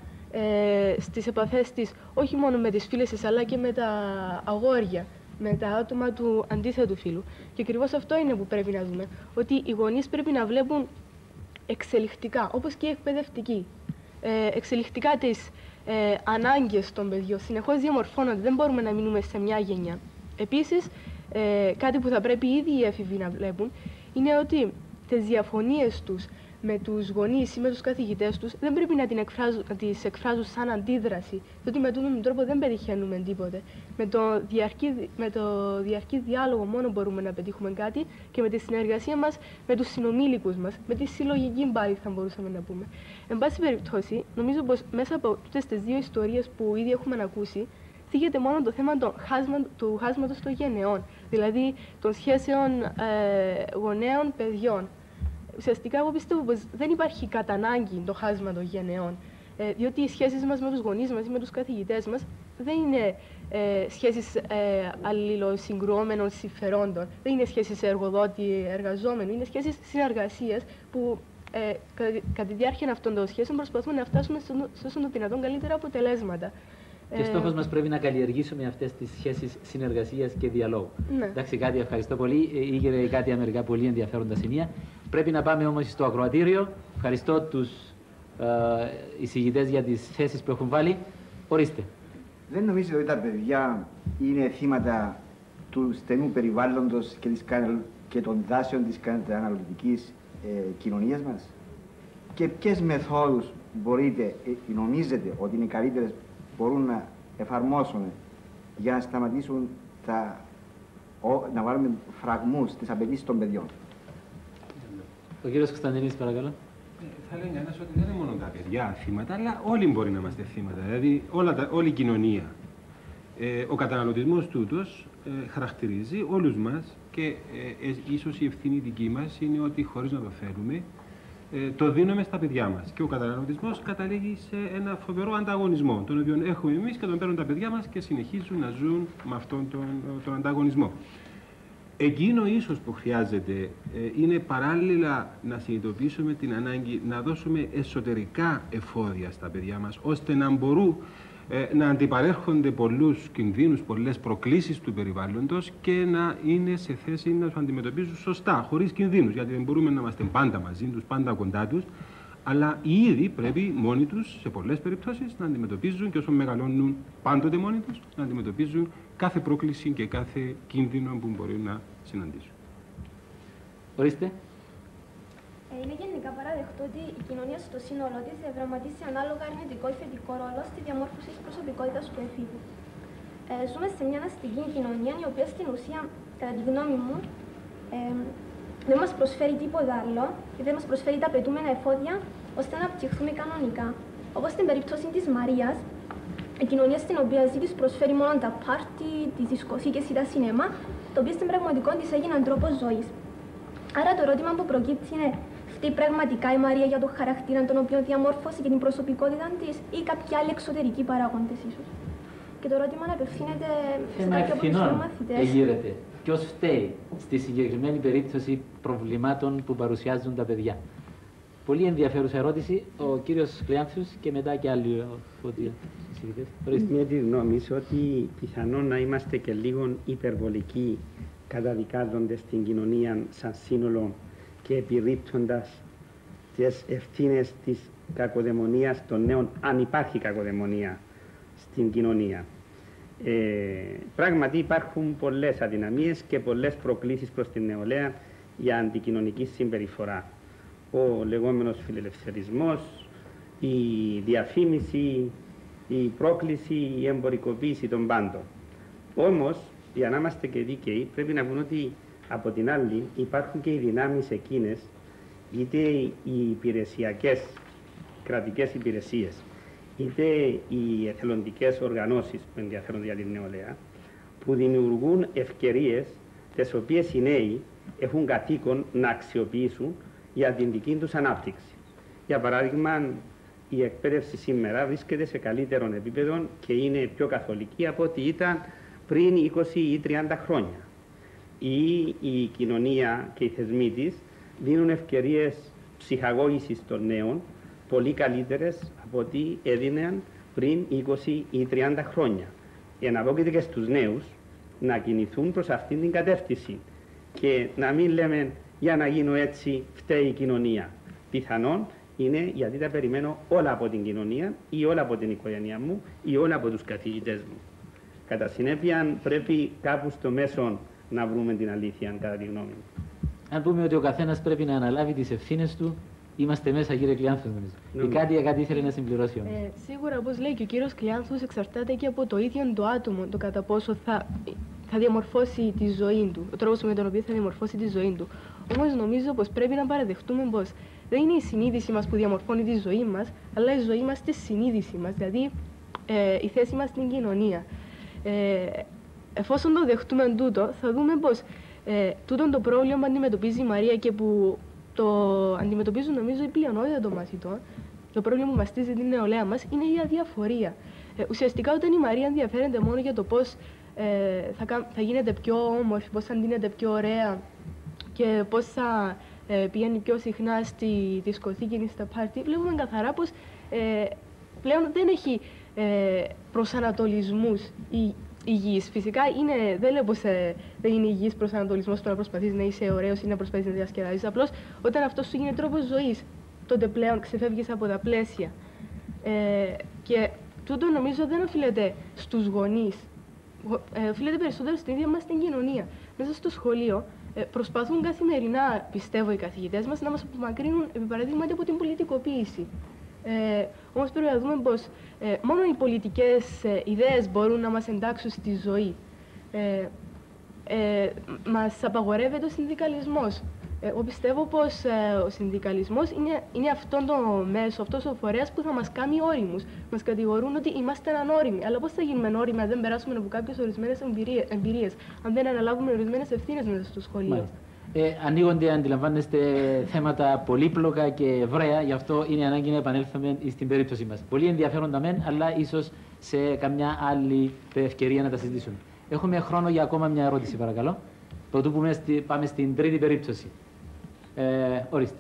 ε, στις επαφές της, όχι μόνο με τις φίλες της αλλά και με τα αγόρια, με τα άτομα του αντίθετου φύλου. Και ακριβώς αυτό είναι που πρέπει να δούμε, ότι οι γονείς πρέπει να βλέπουν εξελιχτικά, όπως και οι εκπαιδευτικοί, ε, εξελιχτικά τις Ε, ανάγκες των παιδιών συνεχώς διαμορφώνονται, δεν μπορούμε να μείνουμε σε μια γενιά. Επίσης, ε, κάτι που θα πρέπει ήδη οι έφηβοι να βλέπουν είναι ότι τις διαφωνίες τους με τους γονείς ή με τους καθηγητές τους δεν πρέπει να, την εκφράζουν, να τις εκφράζουν σαν αντίδραση, διότι με αυτόν τον τρόπο δεν πετυχαίνουμε τίποτε. Με το, διαρκή, με το διαρκή διάλογο μόνο μπορούμε να πετύχουμε κάτι και με τη συνεργασία μας με τους συνομήλικους μας, με τη συλλογική πάλι θα μπορούσαμε να πούμε. Εν πάση περιπτώσει, νομίζω πως μέσα από αυτές τις δύο ιστορίες που ήδη έχουμε ακούσει, θίγεται μόνο το θέμα το χάσμα, του χάσματος των γενεών, δηλαδή των σχέσεων ε, γονέων-παιδιών. Ουσιαστικά, εγώ πιστεύω πως δεν υπάρχει κατά ανάγκη το χάσμα των γενεών, ε, διότι οι σχέσεις μας με τους γονείς μας ή με τους καθηγητές μας δεν είναι ε, σχέσεις ε, αλληλοσυγκρουόμενων συμφερόντων, δεν είναι σχέσεις εργοδότη-εργαζόμενου, είναι σχέσεις συνεργασίας που ε, κατά, κατά τη διάρκεια αυτών των σχέσεων προσπαθούμε να φτάσουμε σε όσο το δυνατόν καλύτερα αποτελέσματα. Και στόχος μας πρέπει να καλλιεργήσουμε αυτές τις σχέσεις συνεργασίας και διαλόγου. Ναι. Εντάξει, κάτι ευχαριστώ πολύ. Είχε κάτι μερικά πολύ ενδιαφέροντα σημεία. Πρέπει να πάμε όμως στο ακροατήριο. Ευχαριστώ τους ε, εισηγητές για τις θέσεις που έχουν βάλει. Ορίστε. Δεν νομίζετε ότι τα παιδιά είναι θύματα του στενού περιβάλλοντος και, της, και των τάσεων της καταναλωτικής ε, κοινωνίας μας? Και ποιες μεθόδους μπορείτε, ε, νομίζετε ότι είναι καλύτερες, μπορούν να εφαρμόσουν για να σταματήσουν τα, ο, να βάλουμε φραγμούς στις απαιτήσεις των παιδιών? Ο κύριος Κωνσταντινίδης, παρακαλώ. Ε, θα λέει κανένας ότι δεν είναι μόνο τα παιδιά θύματα, αλλά όλοι μπορεί να είμαστε θύματα. Δηλαδή, όλα τα, όλη η κοινωνία. Ε, ο καταναλωτισμός τούτος ε, χαρακτηρίζει όλους μας και ε, ε, ίσως η ευθύνη δική μας είναι ότι, χωρίς να το θέλουμε, ε, το δίνουμε στα παιδιά μας. Και ο καταναλωτισμός καταλήγει σε ένα φοβερό ανταγωνισμό, τον οποίο έχουμε εμείς και τον παίρνουν τα παιδιά μας και συνεχίζουν να ζουν με αυτόν τον, τον ανταγωνισμό. Εκείνο ίσως που χρειάζεται ε, είναι παράλληλα να συνειδητοποιήσουμε την ανάγκη να δώσουμε εσωτερικά εφόδια στα παιδιά μας, ώστε να μπορούν ε, να αντιπαρέρχονται πολλούς κινδύνους, πολλές προκλήσεις του περιβάλλοντος και να είναι σε θέση να τους αντιμετωπίζουν σωστά, χωρίς κινδύνους, γιατί δεν μπορούμε να είμαστε πάντα μαζί τους, πάντα κοντά τους, αλλά οι ίδιοι πρέπει μόνοι τους, σε πολλές περιπτώσεις, να αντιμετωπίζουν και όσο μεγαλώνουν πάντοτε μόνοι τους, να αντιμετωπίζουν κάθε πρόκληση και κάθε κίνδυνο που μπορεί να συναντήσουν. Ορίστε. Είναι γενικά παραδεχτό ότι η κοινωνία στο σύνολό της διαδραματίζει ανάλογα αρνητικό ή θετικό ρόλο στη διαμόρφωση της προσωπικότητας του εφήβου. Ε, ζούμε σε μια αστική κοινωνία, η οποία στην ουσία, κατά τη γνώμη μου, ε, δεν μας προσφέρει τίποτα άλλο και δεν μας προσφέρει τα απαιτούμενα εφόδια ώστε να αναπτυχθούμε κανονικά. Όπως στην περίπτωση της Μαρίας, η κοινωνία στην οποία ζει της προσφέρει μόνο τα πάρτι, τις δισκοθήκες ή τα σινεμά, το οποίο στην πραγματικότητα της έγιναν τρόπος ζωής. Άρα το ερώτημα που προκύπτει είναι, φταίει πραγματικά η Μαρία για τον χαρακτήρα τον οποίο διαμόρφωσε και την προσωπικότητα της ή κάποιοι άλλοι εξωτερικοί παράγοντες ίσως? Και το ερώτημα απευθύνεται σε κάποιοι από τους μαθητές. Εγείρεται. Ποιος φταίει στη συγκεκριμένη περίπτωση προβλημάτων που παρουσιάζουν τα παιδιά? Πολύ ενδιαφέρουσα ερώτηση. Ο κύριος Κλεάνθους και μετά και άλλοι συζητητές. Μια τη γνώμη ότι πιθανόν να είμαστε και λίγο υπερβολικοί καταδικάζοντας την κοινωνία σαν σύνολο και επιρρύπτοντας τις ευθύνες της κακοδαιμονίας των νέων, αν υπάρχει κακοδαιμονία στην κοινωνία. Ε, πράγματι υπάρχουν πολλές αδυναμίες και πολλές προκλήσεις προς την νεολαία για αντικοινωνική συμπεριφορά. Ο λεγόμενος φιλελευθερισμός, η διαφήμιση, η πρόκληση, η εμπορικοποίηση των πάντων. Όμως, για να είμαστε και δίκαιοι, πρέπει να πούμε ότι από την άλλη υπάρχουν και οι δυνάμεις εκείνες, είτε οι υπηρεσιακές κρατικές υπηρεσίες, είτε οι εθελοντικές οργανώσεις που ενδιαφέρονται για την νεολαία, που δημιουργούν ευκαιρίες τις οποίες οι νέοι έχουν καθήκον να αξιοποιήσουν για την δική τους ανάπτυξη. Για παράδειγμα, η εκπαίδευση σήμερα βρίσκεται σε καλύτερο επίπεδο και είναι πιο καθολική από ό,τι ήταν πριν είκοσι ή τριάντα χρόνια. Ή η κοινωνία και οι θεσμοί της δίνουν ευκαιρίες ψυχαγώγησης των νέων πολύ καλύτερες από ό,τι έδιναν πριν είκοσι ή τριάντα χρόνια. Εναπόκειται και στους νέους να κινηθούν προς αυτήν την κατεύθυνση και να μην λέμε για να γίνω έτσι φταίει η κοινωνία. Πιθανόν είναι γιατί τα περιμένω όλα από την κοινωνία ή όλα από την οικογένειά μου ή όλα από τους καθηγητές μου. Κατά συνέπεια πρέπει κάπου στο μέσο να βρούμε την αλήθεια, κατά τη γνώμη μου. Αν πούμε ότι ο καθένας πρέπει να αναλάβει τις ευθύνες του, είμαστε μέσα, κύριε Κλεάνθους, νομίζω. Ή κάτι, κάτι ήθελε να συμπληρώσει όμως. Ε, σίγουρα, όπως λέει και ο κύριος Κλεάνθους, εξαρτάται και από το ίδιο το άτομο, το κατά πόσο θα, θα διαμορφώσει τη ζωή του, ο τρόπος με τον οποίο θα διαμορφώσει τη ζωή του. Όμως νομίζω πως πρέπει να παραδεχτούμε πως δεν είναι η συνείδηση μας που διαμορφώνει τη ζωή μας, αλλά η ζωή μας τη συνείδηση μας, δηλαδή ε, η θέση μας στην κοινωνία. Ε, εφόσον το δεχτούμε τούτο, θα δούμε πως ε, τούτο το πρόβλημα που αντιμετωπίζει η Μαρία και που το αντιμετωπίζουν νομίζω η πλειονότητα των μαθητών, το πρόβλημα που μαστίζει την νεολαία μας, είναι η αδιαφορία. Ε, ουσιαστικά, όταν η Μαρία ενδιαφέρεται μόνο για το πώς ε, θα, θα γίνεται πιο όμορφη, πώς θα ντύνεται πιο ωραία και πώς θα ε, πηγαίνει πιο συχνά στη δισκοθήκη ή στα πάρτι, βλέπουμε καθαρά πως ε, πλέον δεν έχει ε, προσανατολισμούς η, υγιής. Φυσικά είναι, δεν λέω πως ε, δεν είναι υγιής προσανατολισμός το να προσπαθείς να είσαι ωραίος ή να προσπαθείς να διασκεδάζεις. Απλώς όταν αυτό σου γίνει τρόπος ζωής, τότε πλέον ξεφεύγεις από τα πλαίσια. Ε, και τούτο νομίζω δεν οφείλεται στους γονείς. Ε, οφείλεται περισσότερο στην ίδια μας την κοινωνία. Μέσα στο σχολείο ε, προσπαθούν καθημερινά, πιστεύω, οι καθηγητές μας να μας απομακρύνουν, επί παραδείγματι, από την πολιτικοποίηση. Ε, όμως πρέπει να δούμε πως ε, μόνο οι πολιτικές ε, ιδέες μπορούν να μας εντάξουν στη ζωή. Ε, ε, μας απαγορεύεται ο συνδικαλισμός. Ε, εγώ πιστεύω πως ε, ο συνδικαλισμός είναι, είναι αυτό το μέσο, αυτός ο φορέας που θα μας κάνει όριμους. Μας κατηγορούν ότι είμαστε ανώριμοι. Αλλά πώς θα γίνουμε όριμοι αν δεν περάσουμε από κάποιες ορισμένες εμπειρίες, αν δεν αναλάβουμε ορισμένες ευθύνες μέσα στο σχολείο. Ε, ανοίγονται, αντιλαμβάνεστε, θέματα πολύπλοκα και ευραία, γι' αυτό είναι ανάγκη να επανέλθουμε στην περίπτωση μας. Πολύ ενδιαφέροντα μεν, αλλά ίσως σε καμιά άλλη ευκαιρία να τα συζητήσουμε. Έχουμε χρόνο για ακόμα μια ερώτηση, παρακαλώ. Πρωτού που πάμε στην τρίτη περίπτωση. Ε, ορίστε.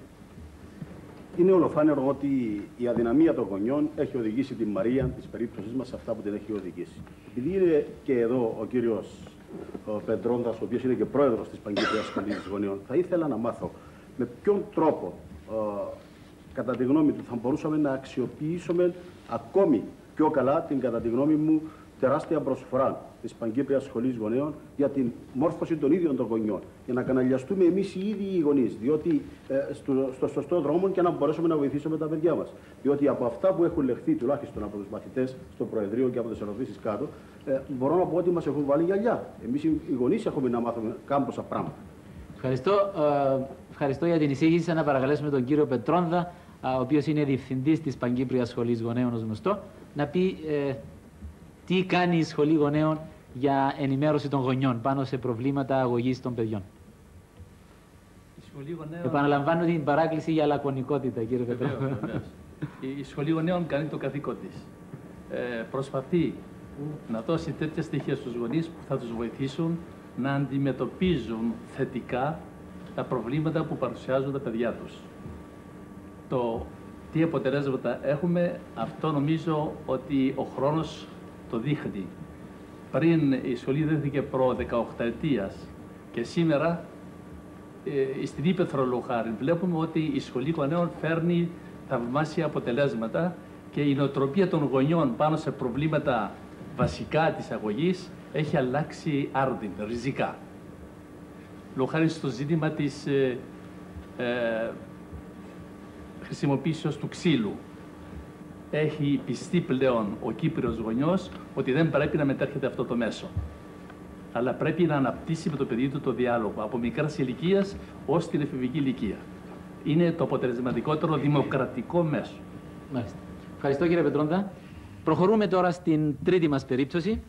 Είναι ολοφάνερο ότι η αδυναμία των γονιών έχει οδηγήσει την Μαρία της περίπτωσης μας σε αυτά που την έχει οδηγήσει. Επειδή είναι και εδώ ο κύριος ο Πεντρόντας, ο οποίος είναι και πρόεδρος της Παγκύπριας Σχολής Γονιών, θα ήθελα να μάθω με ποιον τρόπο, ε, κατά τη γνώμη του, θα μπορούσαμε να αξιοποιήσουμε ακόμη πιο καλά την, κατά τη γνώμη μου, τεράστια προσφορά της Παγκύπριας Σχολής Γονέων για την μόρφωση των ίδιων των γονιών. Για να καναλιαστούμε εμείς οι ίδιοι οι γονείς, διότι ε, στο, στο σωστό δρόμο και να μπορέσουμε να βοηθήσουμε τα παιδιά μας. Διότι από αυτά που έχουν λεχθεί τουλάχιστον από τους μαθητές στο Προεδρείο και από τις ερωτήσεις κάτω, ε, μπορώ να πω ότι μας έχουν βάλει γυαλιά. Εμείς οι, οι γονείς έχουμε να μάθουμε κάμποσα πράγματα. Ευχαριστώ, ε, ευχαριστώ για την εισήγηση. Να παρακαλέσουμε τον κύριο Πετρόνδα, ο οποίος είναι διευθυντής της Παγκύπριας Σχολής Γονέων ως γνωστό, να πει ε, τι κάνει η Σχολή Γονέων για ενημέρωση των γονιών πάνω σε προβλήματα αγωγής των παιδιών. Η Σχολή Γονέων... Επαναλαμβάνω την παράκληση για λακωνικότητα, κύριε Πετρόνδα. Η Σχολή Γονέων κάνει το καθήκον της. Ε, προσπαθεί να δώσει τέτοια στοιχεία στους γονείς που θα τους βοηθήσουν να αντιμετωπίζουν θετικά τα προβλήματα που παρουσιάζουν τα παιδιά τους. Το τι αποτελέσματα έχουμε, αυτό νομίζω ότι ο χρόνος το δείχνει. Πριν η σχολή δέθηκε προ δεκαοκταετίας και σήμερα ε, στην Ήπεθρο λόγου χάρη βλέπουμε ότι η Σχολή Γονέων φέρνει θαυμάσια αποτελέσματα και η νοοτροπία των γονιών πάνω σε προβλήματα βασικά της αγωγής έχει αλλάξει άρδιν, ριζικά. Λόγω χάρη στο ζήτημα της ε, ε, χρησιμοποίησεως του ξύλου. Έχει πιστεί πλέον ο Κύπριος γονιός ότι δεν πρέπει να μετέρχεται αυτό το μέσο. Αλλά πρέπει να αναπτύσσει με το παιδί του το διάλογο από μικράς ηλικίας ως την εφηβική ηλικία. Είναι το αποτελεσματικότερο δημοκρατικό μέσο. Μάλιστα. Ευχαριστώ, κύριε Πετρόντα. Προχωρούμε τώρα στην τρίτη μας περίπτωση.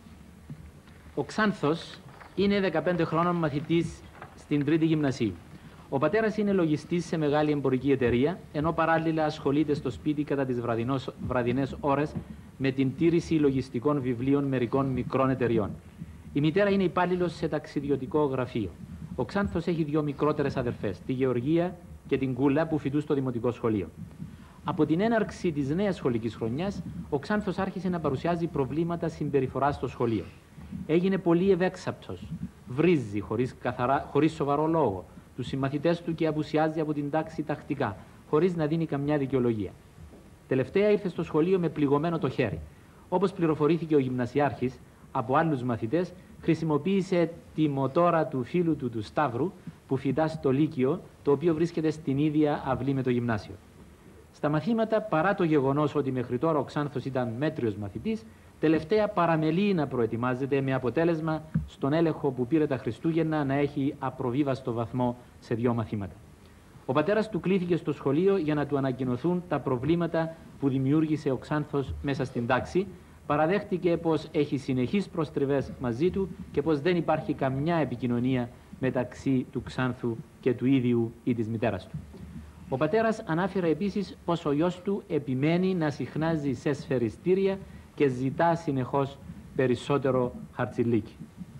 Ο Ξάνθος είναι δεκαπέντε χρόνων μαθητής στην τρίτη γυμνασίου. Ο πατέρας είναι λογιστής σε μεγάλη εμπορική εταιρεία, ενώ παράλληλα ασχολείται στο σπίτι κατά τις βραδινές ώρες με την τήρηση λογιστικών βιβλίων μερικών μικρών εταιριών. Η μητέρα είναι υπάλληλος σε ταξιδιωτικό γραφείο. Ο Ξάνθος έχει δύο μικρότερες αδερφές, τη Γεωργία και την Κούλα, που φοιτούν στο δημοτικό σχολείο. Από την έναρξη της νέας σχολικής χρονιάς, ο Ξάνθος άρχισε να παρουσιάζει προβλήματα συμπεριφοράς στο σχολείο. Έγινε πολύ ευέξαπτος, βρίζει χωρίς, καθαρά, χωρίς σοβαρό λόγο τους συμμαθητές του και απουσιάζει από την τάξη τακτικά, χωρίς να δίνει καμιά δικαιολογία. Τελευταία ήρθε στο σχολείο με πληγωμένο το χέρι. Όπως πληροφορήθηκε ο γυμνασιάρχης από άλλους μαθητές, χρησιμοποίησε τη μοτόρα του φίλου του του Σταύρου, που φοιτά στο Λύκειο, το οποίο βρίσκεται στην ίδια αυλή με το γυμνάσιο. Στα μαθήματα, παρά το γεγονός ότι μέχρι τώρα ο Ξάνθος ήταν μέτριος μαθητής, τελευταία παραμελεί να προετοιμάζεται, με αποτέλεσμα στον έλεγχο που πήρε τα Χριστούγεννα να έχει απροβίβαστο βαθμό σε δύο μαθήματα. Ο πατέρας του κλήθηκε στο σχολείο για να του ανακοινωθούν τα προβλήματα που δημιούργησε ο Ξάνθος μέσα στην τάξη. Παραδέχτηκε πως έχει συνεχείς προστριβές μαζί του και πως δεν υπάρχει καμιά επικοινωνία μεταξύ του Ξάνθου και του ίδιου ή της μητέρας του. Ο πατέρας ανάφερε επίσης πως ο γιος του επιμένει να συχνάζει σε σφαιριστήρια και ζητά συνεχώς περισσότερο χαρτσιλίκι.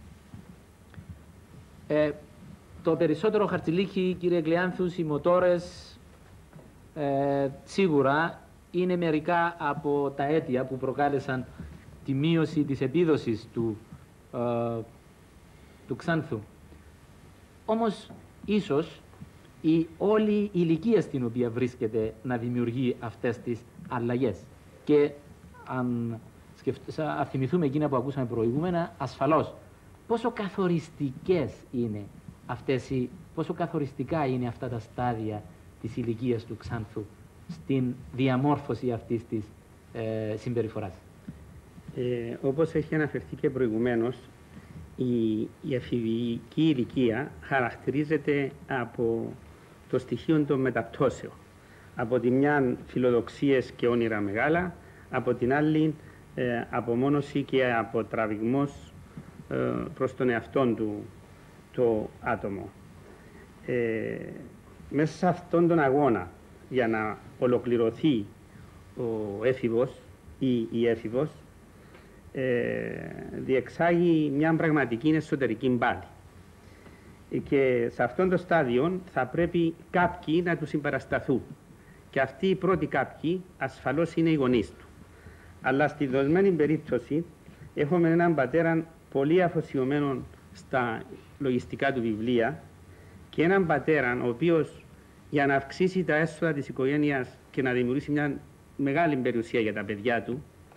Ε, το περισσότερο χαρτσιλίκι, κύριε Κλεάνθους, οι μοτόρες ε, σίγουρα είναι μερικά από τα αίτια που προκάλεσαν τη μείωση της επίδοσης του, ε, του Ξάνθου. Όμως, ίσως, η όλη η ηλικία στην οποία βρίσκεται να δημιουργεί αυτές τις αλλαγές. Και αν σκεφτούμε, θυμηθούμε εκείνα που ακούσαμε προηγούμενα, ασφαλώς, πόσο καθοριστικές είναι αυτές οι, πόσο καθοριστικά είναι αυτά τα στάδια της ηλικίας του Ξάνθου στην διαμόρφωση αυτής της ε, συμπεριφοράς. Ε, όπως έχει αναφερθεί και προηγουμένως, η, η εφηβική ηλικία χαρακτηρίζεται από το στοιχείο των μεταπτώσεων. Από τη μια φιλοδοξίες και όνειρα μεγάλα, από την άλλη ε, απομόνωση και αποτραβηγμός ε, προς τον εαυτόν του το άτομο. Ε, μέσα σε αυτόν τον αγώνα, για να ολοκληρωθεί ο έφηβος ή η έφηβος, ε, διεξάγει μια πραγματική εσωτερική μπάλη. Και σε αυτόν το στάδιο θα πρέπει κάποιοι να του συμπαρασταθούν. Και αυτοί οι πρώτοι κάποιοι ασφαλώς είναι οι γονείς του. Αλλά στη δοσμένη περίπτωση έχουμε έναν πατέρα πολύ αφοσιωμένο στα λογιστικά του βιβλία και έναν πατέρα ο οποίος, για να αυξήσει τα έσοδα της οικογένειας και να δημιουργήσει μια μεγάλη περιουσία για τα παιδιά του,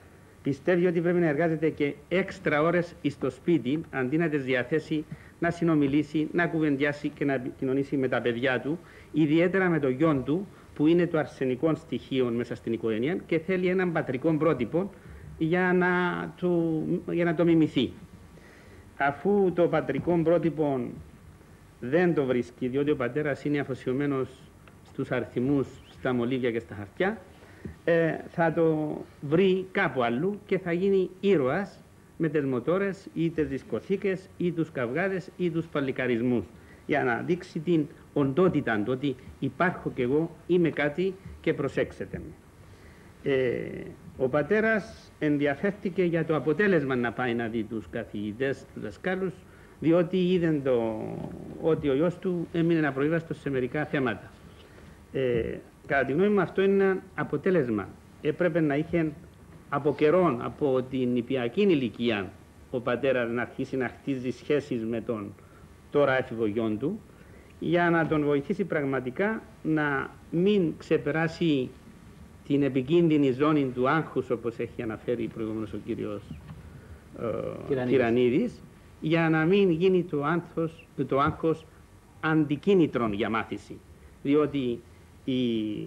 πιστεύει ότι πρέπει να εργάζεται και έξτρα ώρες στο σπίτι, αντί να τις διαθέσει να συνομιλήσει, να κουβεντιάσει και να κοινωνήσει με τα παιδιά του, ιδιαίτερα με το γιο του, που είναι το αρσενικό στοιχείο μέσα στην οικογένεια και θέλει έναν πατρικό πρότυπο για να, του, για να το μιμηθεί. Αφού το πατρικό πρότυπο δεν το βρίσκει, διότι ο πατέρας είναι αφοσιωμένος στους αριθμούς, στα μολύβια και στα χαρτιά, ε, θα το βρει κάπου αλλού και θα γίνει ήρωας με τις μοτόρες ή τις δισκοθήκες ή τους καυγάδες ή τους παλικαρισμούς, για να δείξει την οντότητα του, ότι υπάρχω κι εγώ, είμαι κάτι και προσέξτε με. Ε, ο πατέρας ενδιαφέρθηκε για το αποτέλεσμα να πάει να δει τους καθηγητές, τους δασκάλους, διότι είδε το, ότι ο γιος του έμεινε απροείπαστος σε μερικά θέματα. Ε, κατά τη γνώμη μου αυτό είναι ένα αποτέλεσμα. Έπρεπε να είχε από καιρόν, από την νηπιακή ηλικία, ο πατέρας να αρχίσει να χτίζει σχέσεις με τον τώρα έφηβο γιον του, για να τον βοηθήσει πραγματικά να μην ξεπεράσει την επικίνδυνη ζώνη του άγχους, όπως έχει αναφέρει προηγούμενος ο κύριος ε, Κυρανίδης, για να μην γίνει το, άνθος, το άγχος αντικίνητρον για μάθηση. Διότι η,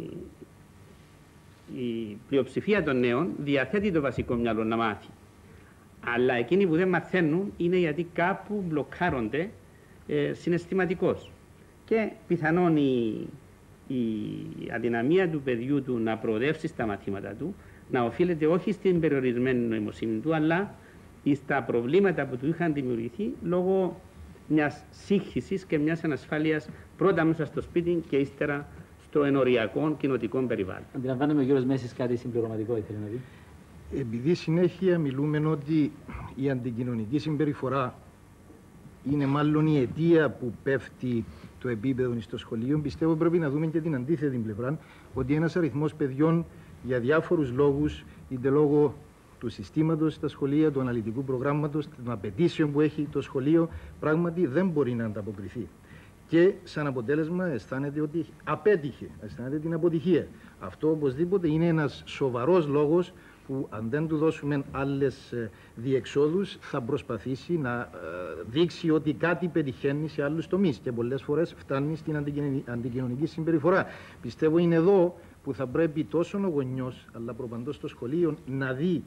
η πλειοψηφία των νέων διαθέτει το βασικό μυαλό να μάθει. Αλλά εκείνοι που δεν μαθαίνουν είναι γιατί κάπου μπλοκάρονται ε, συναισθηματικώς. Και πιθανόν η, η αδυναμία του παιδιού του να προοδεύσει στα μαθήματα του να οφείλεται όχι στην περιορισμένη νοημοσύνη του, αλλά στα προβλήματα που του είχαν δημιουργηθεί λόγω μιας σύγχυσης και μιας ανασφάλειας πρώτα μέσα στο σπίτι και ύστερα στο ενοριακό κοινοτικό περιβάλλον. Αντιλαμβάνομαι ο κύριος Μέσης κάτι συμπληρωματικό ήθελε να δει. Επειδή συνέχεια μιλούμε ότι η αντικοινωνική συμπεριφορά είναι μάλλον η αιτία που πέφτει το επίπεδο στο σχολείο, πιστεύω πρέπει να δούμε και την αντίθετη πλευρά, ότι ένας αριθμός παιδιών για διάφορους λόγους, είτε λόγω του συστήματος στα σχολεία, του αναλυτικού προγράμματος, των απαιτήσεων που έχει το σχολείο, πράγματι δεν μπορεί να ανταποκριθεί. Και σαν αποτέλεσμα αισθάνεται ότι απέτυχε, αισθάνεται την αποτυχία. Αυτό οπωσδήποτε είναι ένας σοβαρός λόγος που αν δεν του δώσουμε άλλες διεξόδους θα προσπαθήσει να δείξει ότι κάτι πετυχαίνει σε άλλους τομείς και πολλές φορές φτάνει στην αντικοινωνική συμπεριφορά. Πιστεύω είναι εδώ που θα πρέπει τόσο ο γονιός αλλά προπαντός το σχολείο να δει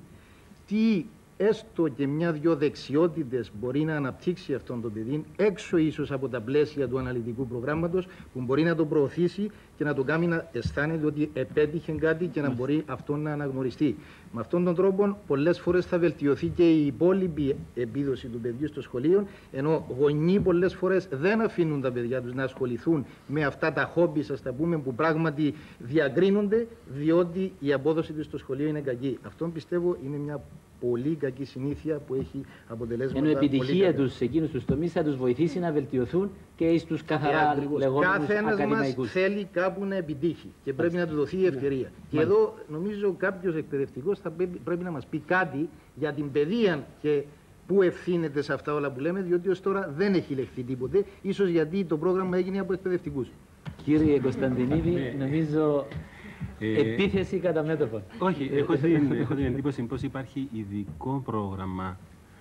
τι έστω και μια-δυο δεξιότητες μπορεί να αναπτύξει αυτόν τον παιδί έξω ίσως από τα πλαίσια του αναλυτικού προγράμματος που μπορεί να το προωθήσει και να το κάνει να αισθάνεται ότι επέτυχε κάτι και να μπορεί αυτό να αναγνωριστεί. Με αυτόν τον τρόπο πολλές φορές θα βελτιωθεί και η υπόλοιπη επίδοση του παιδιού στο σχολείο, ενώ γονείς πολλές φορές δεν αφήνουν τα παιδιά τους να ασχοληθούν με αυτά τα χόμπι, ας τα πούμε, που πράγματι διακρίνονται, διότι η απόδοση τους στο σχολείο είναι κακή. Αυτό πιστεύω είναι μια πολύ κακή συνήθεια που έχει αποτελέσματα. Ενώ η επιτυχία τους σε εκείνους τους τομείς θα τους βοηθήσει να βελτιωθούν και στους καθαρά λεγόμενους κάθε ένας ακαδημαϊκούς. μας θέλει κάπου να επιτύχει και πρέπει να του δοθεί η ευκαιρία. Ναι. Και εδώ νομίζω κάποιος εκπαιδευτικός θα πρέπει, πρέπει να μας πει κάτι για την παιδεία και πού ευθύνεται σε αυτά όλα που λέμε, διότι ως τώρα δεν έχει λεχθεί τίποτε, ίσως γιατί το πρόγραμμα έγινε από εκπαιδευτικούς. Κύριε Κωνσταντινίδη, νομίζω Ε, επίθεση κατά μέτωπο. Όχι, έχω την, έχω την εντύπωση πως υπάρχει ειδικό πρόγραμμα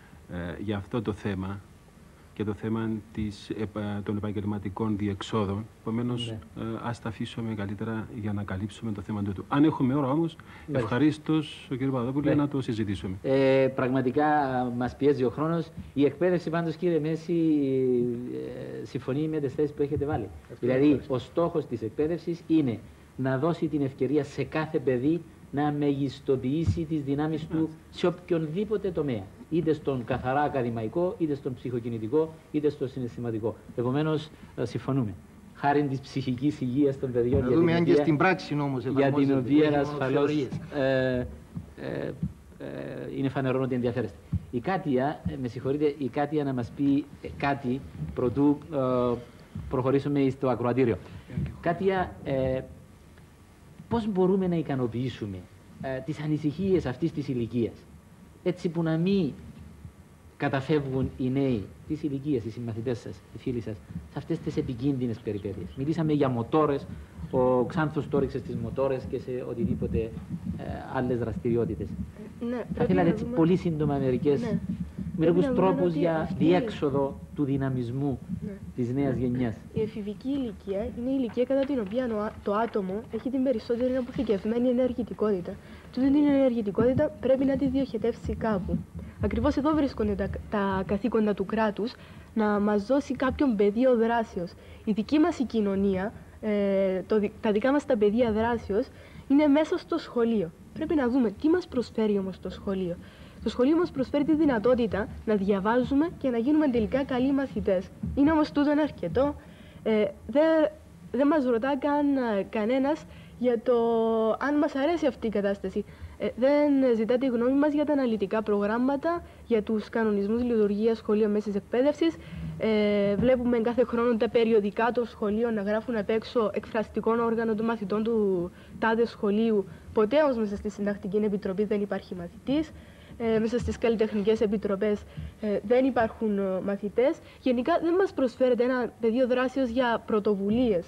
ε, για αυτό το θέμα και το θέμα της, ε, των επαγγελματικών διεξόδων. Επομένως, ναι. ε, ας τα αφήσουμε καλύτερα για να καλύψουμε το θέμα του. Αν έχουμε ώρα όμως, ευχαρίστως, ο κ. Παπαδόπουλε, ναι. να το συζητήσουμε. Ε, πραγματικά μας πιέζει ο χρόνος. Η εκπαίδευση πάντως, κύριε Μέση, ε, συμφωνεί με τις θέσεις που έχετε βάλει. Αυτό δηλαδή, ο στόχος της εκπαίδευσης είναι να δώσει την ευκαιρία σε κάθε παιδί να μεγιστοποιήσει τις δυνάμεις του σε οποιονδήποτε τομέα. Είτε στον καθαρά ακαδημαϊκό, είτε στον ψυχοκινητικό, είτε στο συναισθηματικό. Επομένως, συμφωνούμε. Χάρη της ψυχικής υγείας των παιδιών. Να δούμε αν και στην πράξη όμως για την οποία ασφαλώς ε, ε, ε, είναι φανερό ότι ενδιαφέρεστε. Η Κάτια, με συγχωρείτε, η Κάτια να μας πει κάτι προτού ε, προχωρήσουμε στο ακροατήριο. Κάτια, ε, πώς μπορούμε να ικανοποιήσουμε ε, τις ανησυχίες αυτής της ηλικίας, έτσι που να μην καταφεύγουν οι νέοι της ηλικίας, οι συμμαθητές σας, οι φίλοι σας, σε αυτές τις επικίνδυνες περιπέτειες. Μιλήσαμε για μοτόρες, ο Ξάνθος το έριξε στις μοτόρες και σε οτιδήποτε ε, άλλες δραστηριότητες. Ναι, θα θέλατε έτσι δούμε... πολύ σύντομα μερικές, ναι. μερικούς τρόπους για αυτή... διέξοδο του δυναμισμού ναι. της νέας γενιάς. Η εφηβική ηλικία είναι η ηλικία κατά την οποία το άτομο έχει την περισσότερη αποθηκευμένη ενεργητικότητα. Τούτη την ενεργητικότητα πρέπει να τη διοχετεύσει κάπου. Ακριβώς εδώ βρίσκονται τα, τα καθήκοντα του κράτους να μας δώσει κάποιον πεδίο δράσεως. Η δική μας η κοινωνία, ε, το, τα δικά μας τα πεδία δράσεως είναι μέσα στο σχολείο. Πρέπει να δούμε τι μας προσφέρει όμως το σχολείο. Το σχολείο μας προσφέρει τη δυνατότητα να διαβάζουμε και να γίνουμε τελικά καλοί μαθητές. Είναι όμως τούτο αρκετό. Ε, δεν δε μας ρωτά καν κανένας για το αν μας αρέσει αυτή η κατάσταση. Ε, δεν ζητά τη γνώμη μας για τα αναλυτικά προγράμματα, για τους κανονισμούς λειτουργίας σχολείων μέσης εκπαίδευσης. Ε, βλέπουμε κάθε χρόνο τα περιοδικά των σχολείων να γράφουν απ' έξω εκφραστικό όργανο των μαθητών του τάδε σχολείου. Ποτέ όμως μέσα στη Συντακτική Επιτροπή δεν υπάρχει μαθητής. Ε, μέσα στις καλλιτεχνικές επιτροπές ε, δεν υπάρχουν ε, μαθητές. Γενικά δεν μας προσφέρεται ένα πεδίο δράσεως για πρωτοβουλίες.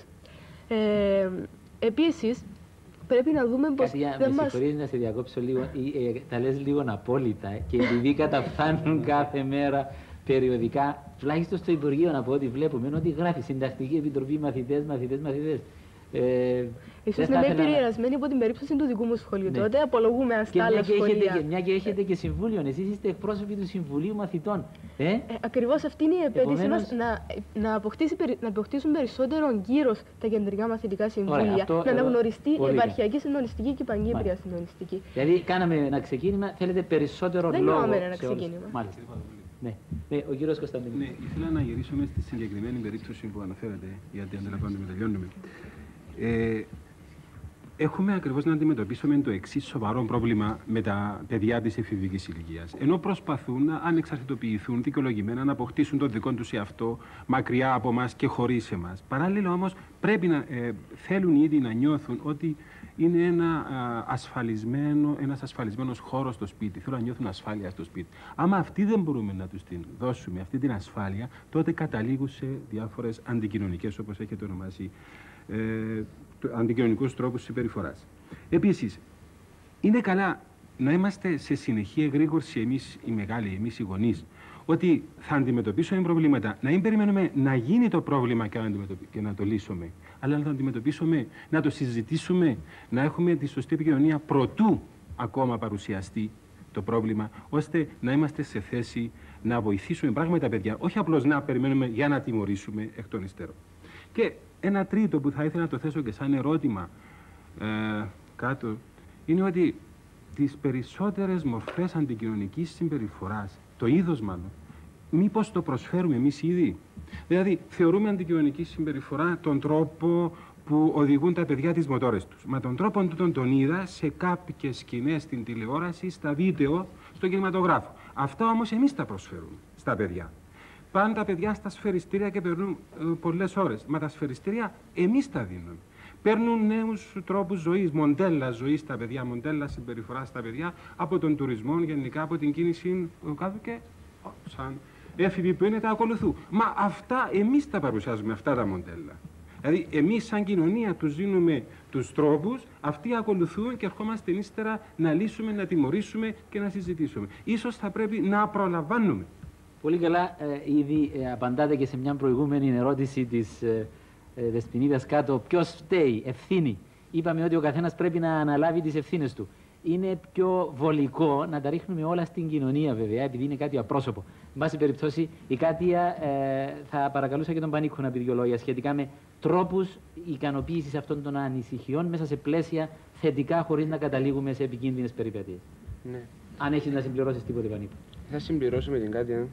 Ε, επίσης, πρέπει να δούμε πως Κάτι, δεν με μας... συγχωρείς να σε διακόψω λίγο, ε, ε, τα λες λίγο απόλυτα και επειδή καταφθάνουν κάθε μέρα περιοδικά, τουλάχιστον στο Υπουργείο να πω ότι βλέπουμε ότι γράφει Συντακτική Επιτροπή μαθητές, μαθητές, μαθητές. Ε, Ίσως να είμαι επηρεασμένη από την περίπτωση του δικού μου σχολείου. Ναι. Τότε απολογούμε αν στα άλλα σχολεία. Και μια και έχετε και συμβούλιο, εσείς είστε εκπρόσωποι του Συμβουλίου Μαθητών. Ε? Ε, ακριβώς αυτή είναι η επέτηση μας, να, να, αποκτήσει, να αποκτήσουν περισσότερο γύρω τα κεντρικά μαθητικά συμβούλια. Ωραία, αυτό, να αναγνωριστεί η επαρχιακή συντονιστική και η παγκύπρια συντονιστική. Δηλαδή, κάναμε ένα ξεκίνημα, θέλετε περισσότερο Δεν λόγο. Δεν κάναμε ένα ξεκίνημα. Μάλιστα. Ναι. Ναι, ο κύριος Κωνσταντίνου. Ναι, ήθελα να γυρίσουμε στη συγκεκριμένη περίπτωση που αναφέρατε, γιατί αντιλαμβάνομαι τελειώνουμε. Ε, έχουμε ακριβώς να αντιμετωπίσουμε το εξής σοβαρό πρόβλημα με τα παιδιά της εφηβικής ηλικίας. Ενώ προσπαθούν να ανεξαρτητοποιηθούν δικαιολογημένα, να αποκτήσουν τον δικό τους εαυτό μακριά από εμάς και χωρίς εμάς. Παράλληλα όμως πρέπει να ε, θέλουν ήδη να νιώθουν ότι είναι ένα, α, ασφαλισμένο, ένας ασφαλισμένος χώρος στο σπίτι. Θέλουν να νιώθουν ασφάλεια στο σπίτι. Άμα αυτή δεν μπορούμε να τους την δώσουμε, αυτή την ασφάλεια, τότε καταλήγουν σε διάφορες αντικοινωνικές, όπως έχετε ονομάσει, Ε, αντικοινωνικούς τρόπους συμπεριφοράς. Επίσης, είναι καλά να είμαστε σε συνεχή εγρήγορση εμείς οι μεγάλοι, εμείς οι γονείς, ότι θα αντιμετωπίσουμε προβλήματα, να μην περιμένουμε να γίνει το πρόβλημα και να, και να το λύσουμε, αλλά να το αντιμετωπίσουμε, να το συζητήσουμε, να έχουμε τη σωστή επικοινωνία προτού ακόμα παρουσιαστεί το πρόβλημα, ώστε να είμαστε σε θέση να βοηθήσουμε πράγματι τα παιδιά, όχι απλώς να περιμένουμε για να τιμωρήσουμε εκ των υστέρων. Και ένα τρίτο που θα ήθελα να το θέσω και σαν ερώτημα ε, κάτω, είναι ότι τις περισσότερες μορφές αντικοινωνικής συμπεριφοράς, το είδος μάλλον, μήπως το προσφέρουμε εμείς ήδη. Δηλαδή, θεωρούμε αντικοινωνική συμπεριφορά τον τρόπο που οδηγούν τα παιδιά τις μοτόρες τους. Μα τον τρόπο τούτον τον είδα σε κάποιες σκηνές στην τηλεόραση, στα βίντεο, στο κινηματογράφο. Αυτά όμως εμείς τα προσφέρουμε στα παιδιά. Πάνε τα παιδιά στα σφαιριστήρια και περνούν ε, πολλές ώρες. Μα τα σφαιριστήρια εμείς τα δίνουμε. Παίρνουν νέους τρόπους ζωής, μοντέλα ζωής στα παιδιά, μοντέλα συμπεριφοράς στα παιδιά, από τον τουρισμό, γενικά από την κίνηση κάτω και ο, σαν έφηβοι που είναι τα ακολουθούν. Μα αυτά εμείς τα παρουσιάζουμε, αυτά τα μοντέλα. Δηλαδή, εμείς σαν κοινωνία τους δίνουμε τους τρόπους, αυτοί ακολουθούν και ερχόμαστε ύστερα να λύσουμε, να τιμωρήσουμε και να συζητήσουμε. Ίσως θα πρέπει να προλαμβάνουμε. Πολύ καλά, ε, ήδη ε, απαντάτε και σε μια προηγούμενη ερώτηση της ε, ε, Δεσποινίδας κάτω. Ποιος φταίει, ευθύνη. Είπαμε ότι ο καθένας πρέπει να αναλάβει τις ευθύνες του. Είναι πιο βολικό να τα ρίχνουμε όλα στην κοινωνία, βέβαια, επειδή είναι κάτι απρόσωπο. Εν πάση περιπτώσει, η Κάτια ε, θα παρακαλούσα και τον Πανίκο να πει δύο λόγια σχετικά με τρόπους ικανοποίησης αυτών των ανησυχιών μέσα σε πλαίσια θετικά, χωρίς να καταλήγουμε σε επικίνδυνες περιπέτειες. Ναι. Αν έχεις να συμπληρώσεις τίποτε, Πανίκο. Θα συμπληρώσω με την Κάτια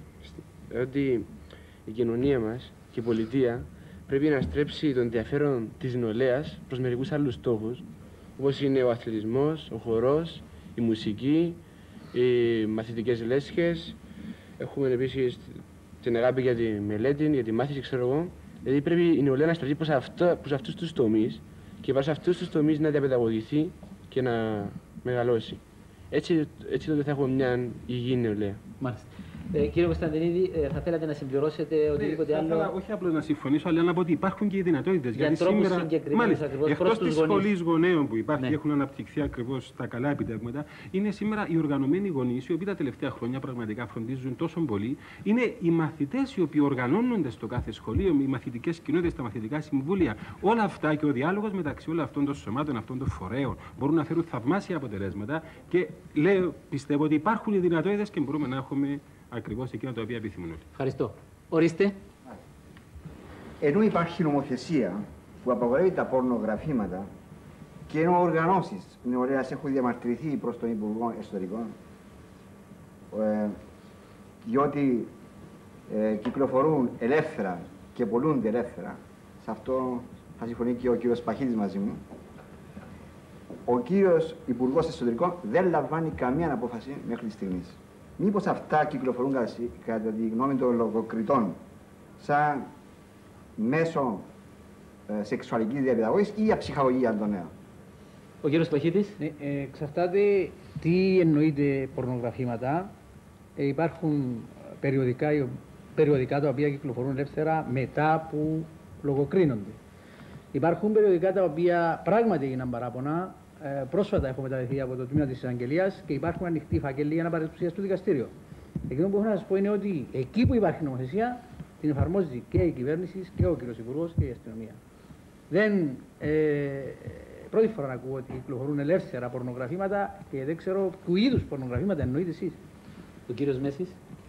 ότι η κοινωνία μας και η πολιτεία πρέπει να στρέψει τον ενδιαφέρον της νεολαίας προς μερικούς άλλους στόχους, όπως είναι ο αθλητισμός, ο χορός, η μουσική, οι μαθητικές λέσχες. Έχουμε επίσης την αγάπη για τη μελέτη, για τη μάθηση, ξέρω εγώ. Δηλαδή πρέπει η νεολαία να στραφεί προς, προς αυτούς τους τομείς και προς αυτούς τους τομείς να διαπαιδαγωγηθεί και να μεγαλώσει. Έτσι, έτσι τότε θα έχουμε μια υγιή νεολαία. Μάλιστα. Ε, κύριε Κωνσταντινίδη, ε, θα θέλατε να συμπληρώσετε οτιδήποτε ναι, άλλο? Ήθελα, όχι απλώς να συμφωνήσω, αλλά να πω ότι υπάρχουν και οι δυνατότητες. Για γιατί τρόπους σήμερα, συγκεκριμένους ακριβώς προς εκτός τους της γονείς. σχολής γονέων που υπάρχει, Ναι. έχουν αναπτυχθεί ακριβώς τα καλά επιτεύγματα, είναι σήμερα οι οργανωμένοι γονείς, οι οποίοι τα τελευταία χρόνια πραγματικά φροντίζουν τόσο πολύ. Είναι οι μαθητές οι οποίοι οργανώνονται στο κάθε σχολείο, οι μαθητικές κοινότητες, τα μαθητικά συμβούλια. Όλα αυτά και ο διάλογος μεταξύ όλων αυτών των σωμάτων, αυτών των φορέων, μπορούν να φέρουν θαυμάσια αποτελέσματα και λέω, πιστεύω ότι υπάρχουν οι δυνατότητες και μπορούμε να έχουμε ακριβώς εκείνα τα οποία επιθυμούν όλοι. Ευχαριστώ. Ορίστε. Ενώ υπάρχει νομοθεσία που απαγορεύει τα πορνογραφήματα και ενώ οργανώσεις νεολαίας έχουν διαμαρτυρηθεί προς τον Υπουργό Εσωτερικών, ε, διότι ε, κυκλοφορούν ελεύθερα και πολλούνται ελεύθερα, σε αυτό θα συμφωνεί και ο κύριος Παχίδης μαζί μου, ο κύριος Υπουργός Εσωτερικών δεν λαμβάνει καμία απόφαση μέχρι στιγμής. Μήπως αυτά κυκλοφορούν κατά τη γνώμη των λογοκριτών σαν μέσω ε, σεξουαλικής διαπαιδαγώγησης ή για ψυχαγωγία των νέων? Ο κύριος Παχίδης. Ναι, ε, εξαρτάται τι εννοείται πορνογραφήματα. Ε, υπάρχουν περιοδικά, περιοδικά τα οποία κυκλοφορούν ελεύθερα μετά που λογοκρίνονται. Υπάρχουν περιοδικά τα οποία πράγματι έγιναν παράπονα. Ε, πρόσφατα έχω μεταδεθεί από το τμήμα της Εισαγγελίας και υπάρχουν ανοιχτοί φάκελοι για να παρουσιαστούν στο δικαστήριο. Εκείνο που έχω να σας πω είναι ότι εκεί που υπάρχει νομοθεσία την εφαρμόζει και η κυβέρνηση και ο κύριος Υπουργός και η αστυνομία. Δεν. Ε, πρώτη φορά ακούω ότι κυκλοφορούν ελεύθερα πορνογραφήματα και δεν ξέρω ποιου είδους πορνογραφήματα εννοείτε εσείς. Ο κύριος Μέσης.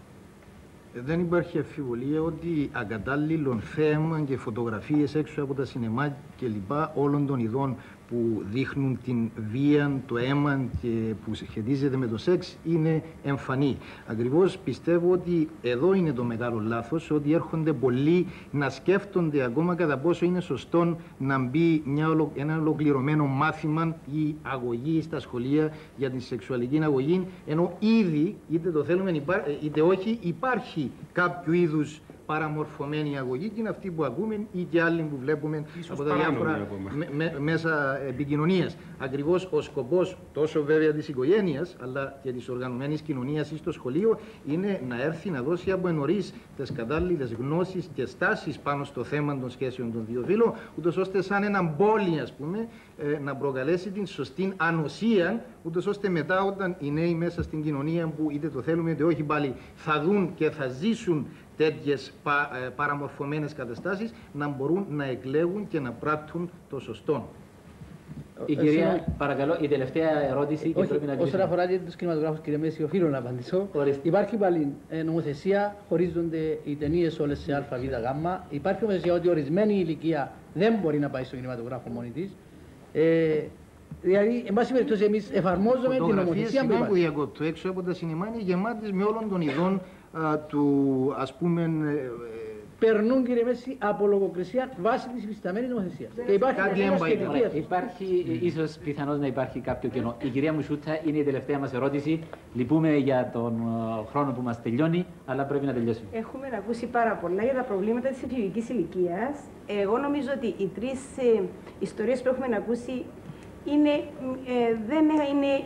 Δεν υπάρχει αμφιβολία ότι ακατάλληλων θέμα και φωτογραφίες έξω από τα σινεμά κλπ. Όλων των ειδών που δείχνουν την βία, το αίμα και που σχετίζεται με το σεξ είναι εμφανή. Ακριβώς πιστεύω ότι εδώ είναι το μεγάλο λάθος, ότι έρχονται πολλοί να σκέφτονται ακόμα κατά πόσο είναι σωστό να μπει μια, ένα ολοκληρωμένο μάθημα ή αγωγή στα σχολεία για τη σεξουαλική αγωγή, ενώ ήδη, είτε το θέλουμε είτε όχι, υπάρχει κάποιο είδους παραμορφωμένη αγωγή και είναι αυτή που ακούμε ή και άλλοι που βλέπουμε ίσως από τα διάφορα με, με, μέσα επικοινωνίας. Ακριβώς ο σκοπός τόσο βέβαια της οικογένειας αλλά και της οργανωμένης κοινωνίας ή στο σχολείο είναι να έρθει να δώσει από νωρίς τις κατάλληλες γνώσεις και στάσεις πάνω στο θέμα των σχέσεων των δύο φύλων, ούτως ώστε σαν έναν πόλη, ας πούμε, να προκαλέσει την σωστή ανοσία, ούτως ώστε μετά όταν οι νέοι μέσα στην κοινωνία που είτε το θέλουμε είτε όχι πάλι θα δουν και θα ζήσουν τέτοιες πα, ε, παραμορφωμένες καταστάσεις να μπορούν να εκλέγουν και να πράττουν το σωστό. Η κυρία, παρακαλώ, η τελευταία ερώτηση και όχι, πρέπει να κλείσουμε. όσον αφορά τους κινηματογράφους, κύριε Μέση, οφείλω να απαντήσω. Ορίστε. Υπάρχει πάλι ε, νομοθεσία, χωρίζονται οι ταινίες όλες σε α, β, γ. Υπάρχει νομοθεσία ότι ορισμένη ηλικία δεν μπορεί να πάει στο κινηματογράφο μόνη της. Ε, δηλαδή, εν πάση περιπτώσει, εμείς εφαρμόζουμε την νομοθεσία που υπάρχει. Οι φωτογραφίες έξω από τα σινεμά είναι γεμάτες με όλων των ειδών α, του, ας πούμε, ε, περνούν, κύριε Μέση, από λογοκρισία βάσει της υφισταμένης νομοθεσίας. Και υπάρχει κάτι σχετική. Υπάρχει ίσως πιθανώς να υπάρχει κάποιο κενό. Η κυρία Μουσούτσα είναι η τελευταία μας ερώτηση. Λυπούμε για τον χρόνο που μας τελειώνει, αλλά πρέπει να τελειώσουμε. Έχουμε ακούσει πάρα πολλά για τα προβλήματα της εφηβικής ηλικίας. Εγώ νομίζω ότι οι τρεις ε, ιστορίες που έχουμε ακούσει είναι, ε, δεν είναι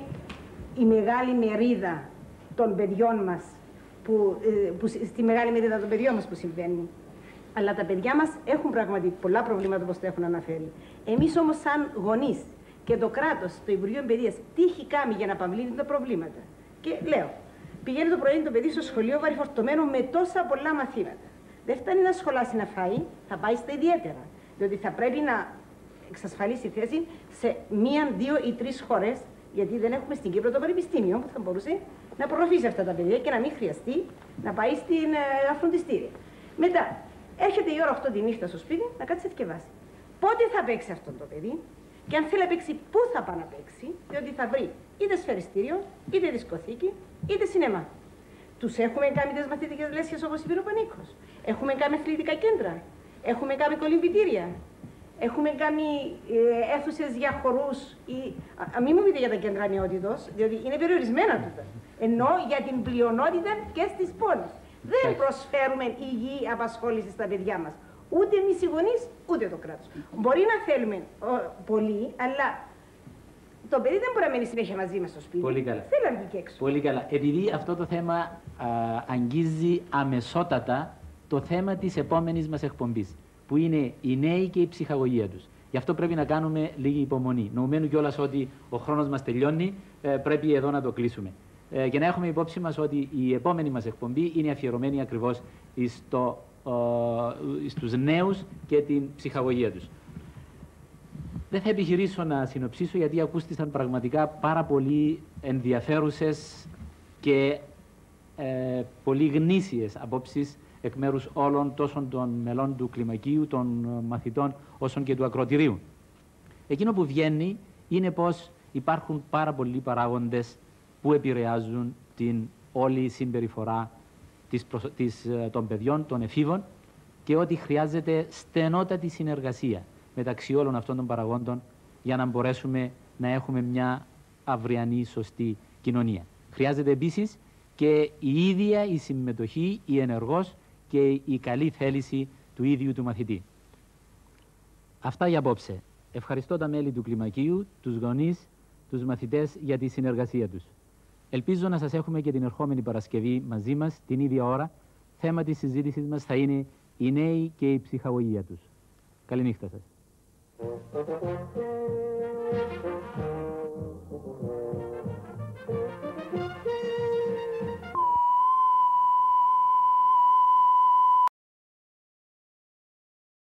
η μεγάλη μερίδα των παιδιών μας, που, ε, που, στη μεγάλη μερίδα των παιδιών μας που συμβαίνει. Αλλά τα παιδιά μας έχουν πραγματικά πολλά προβλήματα, όπως το έχουν αναφέρει. Εμείς όμως, σαν γονείς και το κράτος, το Υπουργείο Παιδείας, τι έχει κάνει για να παυλύνει τα προβλήματα? Και λέω, πηγαίνει το πρωί το παιδί στο σχολείο βαρυφορτωμένο με τόσα πολλά μαθήματα. Δεν φτάνει να σχολάσει να φάει, θα πάει στα ιδιαίτερα. Διότι θα πρέπει να εξασφαλίσει θέση σε μία, δύο ή τρεις χώρες, γιατί δεν έχουμε στην Κύπρο το πανεπιστήμιο που θα μπορούσε να προφήσει αυτά τα παιδιά και να μην χρειαστεί να πάει στην ε, φροντιστήρια. Μετά, έρχεται η ώρα οκτώ τη νύχτα στο σπίτι να κάτσει να θυκευάσει. Πότε θα παίξει αυτό το παιδί, και αν θέλει να παίξει, πού θα πάει να παίξει, διότι θα βρει είτε σφαιριστήριο, είτε δισκοθήκη, είτε σινεμά. Τους έχουμε κάνει τις μαθητικές λέσχες όπως είπε ο Πανίκος. Έχουμε κάνει αθλητικά κέντρα. Έχουμε κάνει κολυμβητήρια. Έχουμε κάνει ε, αίθουσες για χορούς. Ή... Α, μην μου πείτε για τα κέντρα νεότητος, διότι είναι περιορισμένα τούτα. Ενώ για την πλειονότητα και στις πόλεις. Δεν προσφέρουμε υγιή απασχόληση στα παιδιά μας. Ούτε εμείς οι γονείς, ούτε το κράτος. Μπορεί να θέλουμε ο, πολύ, αλλά το παιδί δεν μπορεί να μείνει συνέχεια μαζί μας στο σπίτι. Πολύ καλά. Θέλει να βγει και έξω. Πολύ καλά. Επειδή αυτό το θέμα α, αγγίζει αμεσότατα το θέμα της επόμενης μας εκπομπής, που είναι οι νέοι και η ψυχαγωγία τους. Γι' αυτό πρέπει να κάνουμε λίγη υπομονή. Νομμένου κιόλας ότι ο χρόνος μας τελειώνει, ε, πρέπει εδώ να το κλείσουμε. Ε, και να έχουμε υπόψη μας ότι η επόμενη μας εκπομπή είναι αφιερωμένη ακριβώς στο, ε, στους νέους και την ψυχαγωγία τους. Δεν θα επιχειρήσω να συνοψίσω, γιατί ακούστησαν πραγματικά πάρα πολύ ενδιαφέρουσες και ε, πολύ γνήσιες απόψεις εκ μέρους όλων, τόσο των μελών του κλιμακίου, των μαθητών, όσο και του ακροτηρίου. Εκείνο που βγαίνει είναι πως υπάρχουν πάρα πολλοί παράγοντες που επηρεάζουν την όλη συμπεριφορά της, της, των παιδιών, των εφήβων, και ότι χρειάζεται στενότατη συνεργασία μεταξύ όλων αυτών των παραγόντων για να μπορέσουμε να έχουμε μια αυριανή σωστή κοινωνία. Χρειάζεται επίσης και η ίδια η συμμετοχή, η ενεργός και η καλή θέληση του ίδιου του μαθητή. Αυτά για απόψε. Ευχαριστώ τα μέλη του κλιμακίου, τους γονείς, τους μαθητές για τη συνεργασία τους. Ελπίζω να σας έχουμε και την ερχόμενη Παρασκευή μαζί μας την ίδια ώρα. Θέμα της συζήτησης μας θα είναι οι νέοι και η ψυχαγωγία τους. Καληνύχτα σας.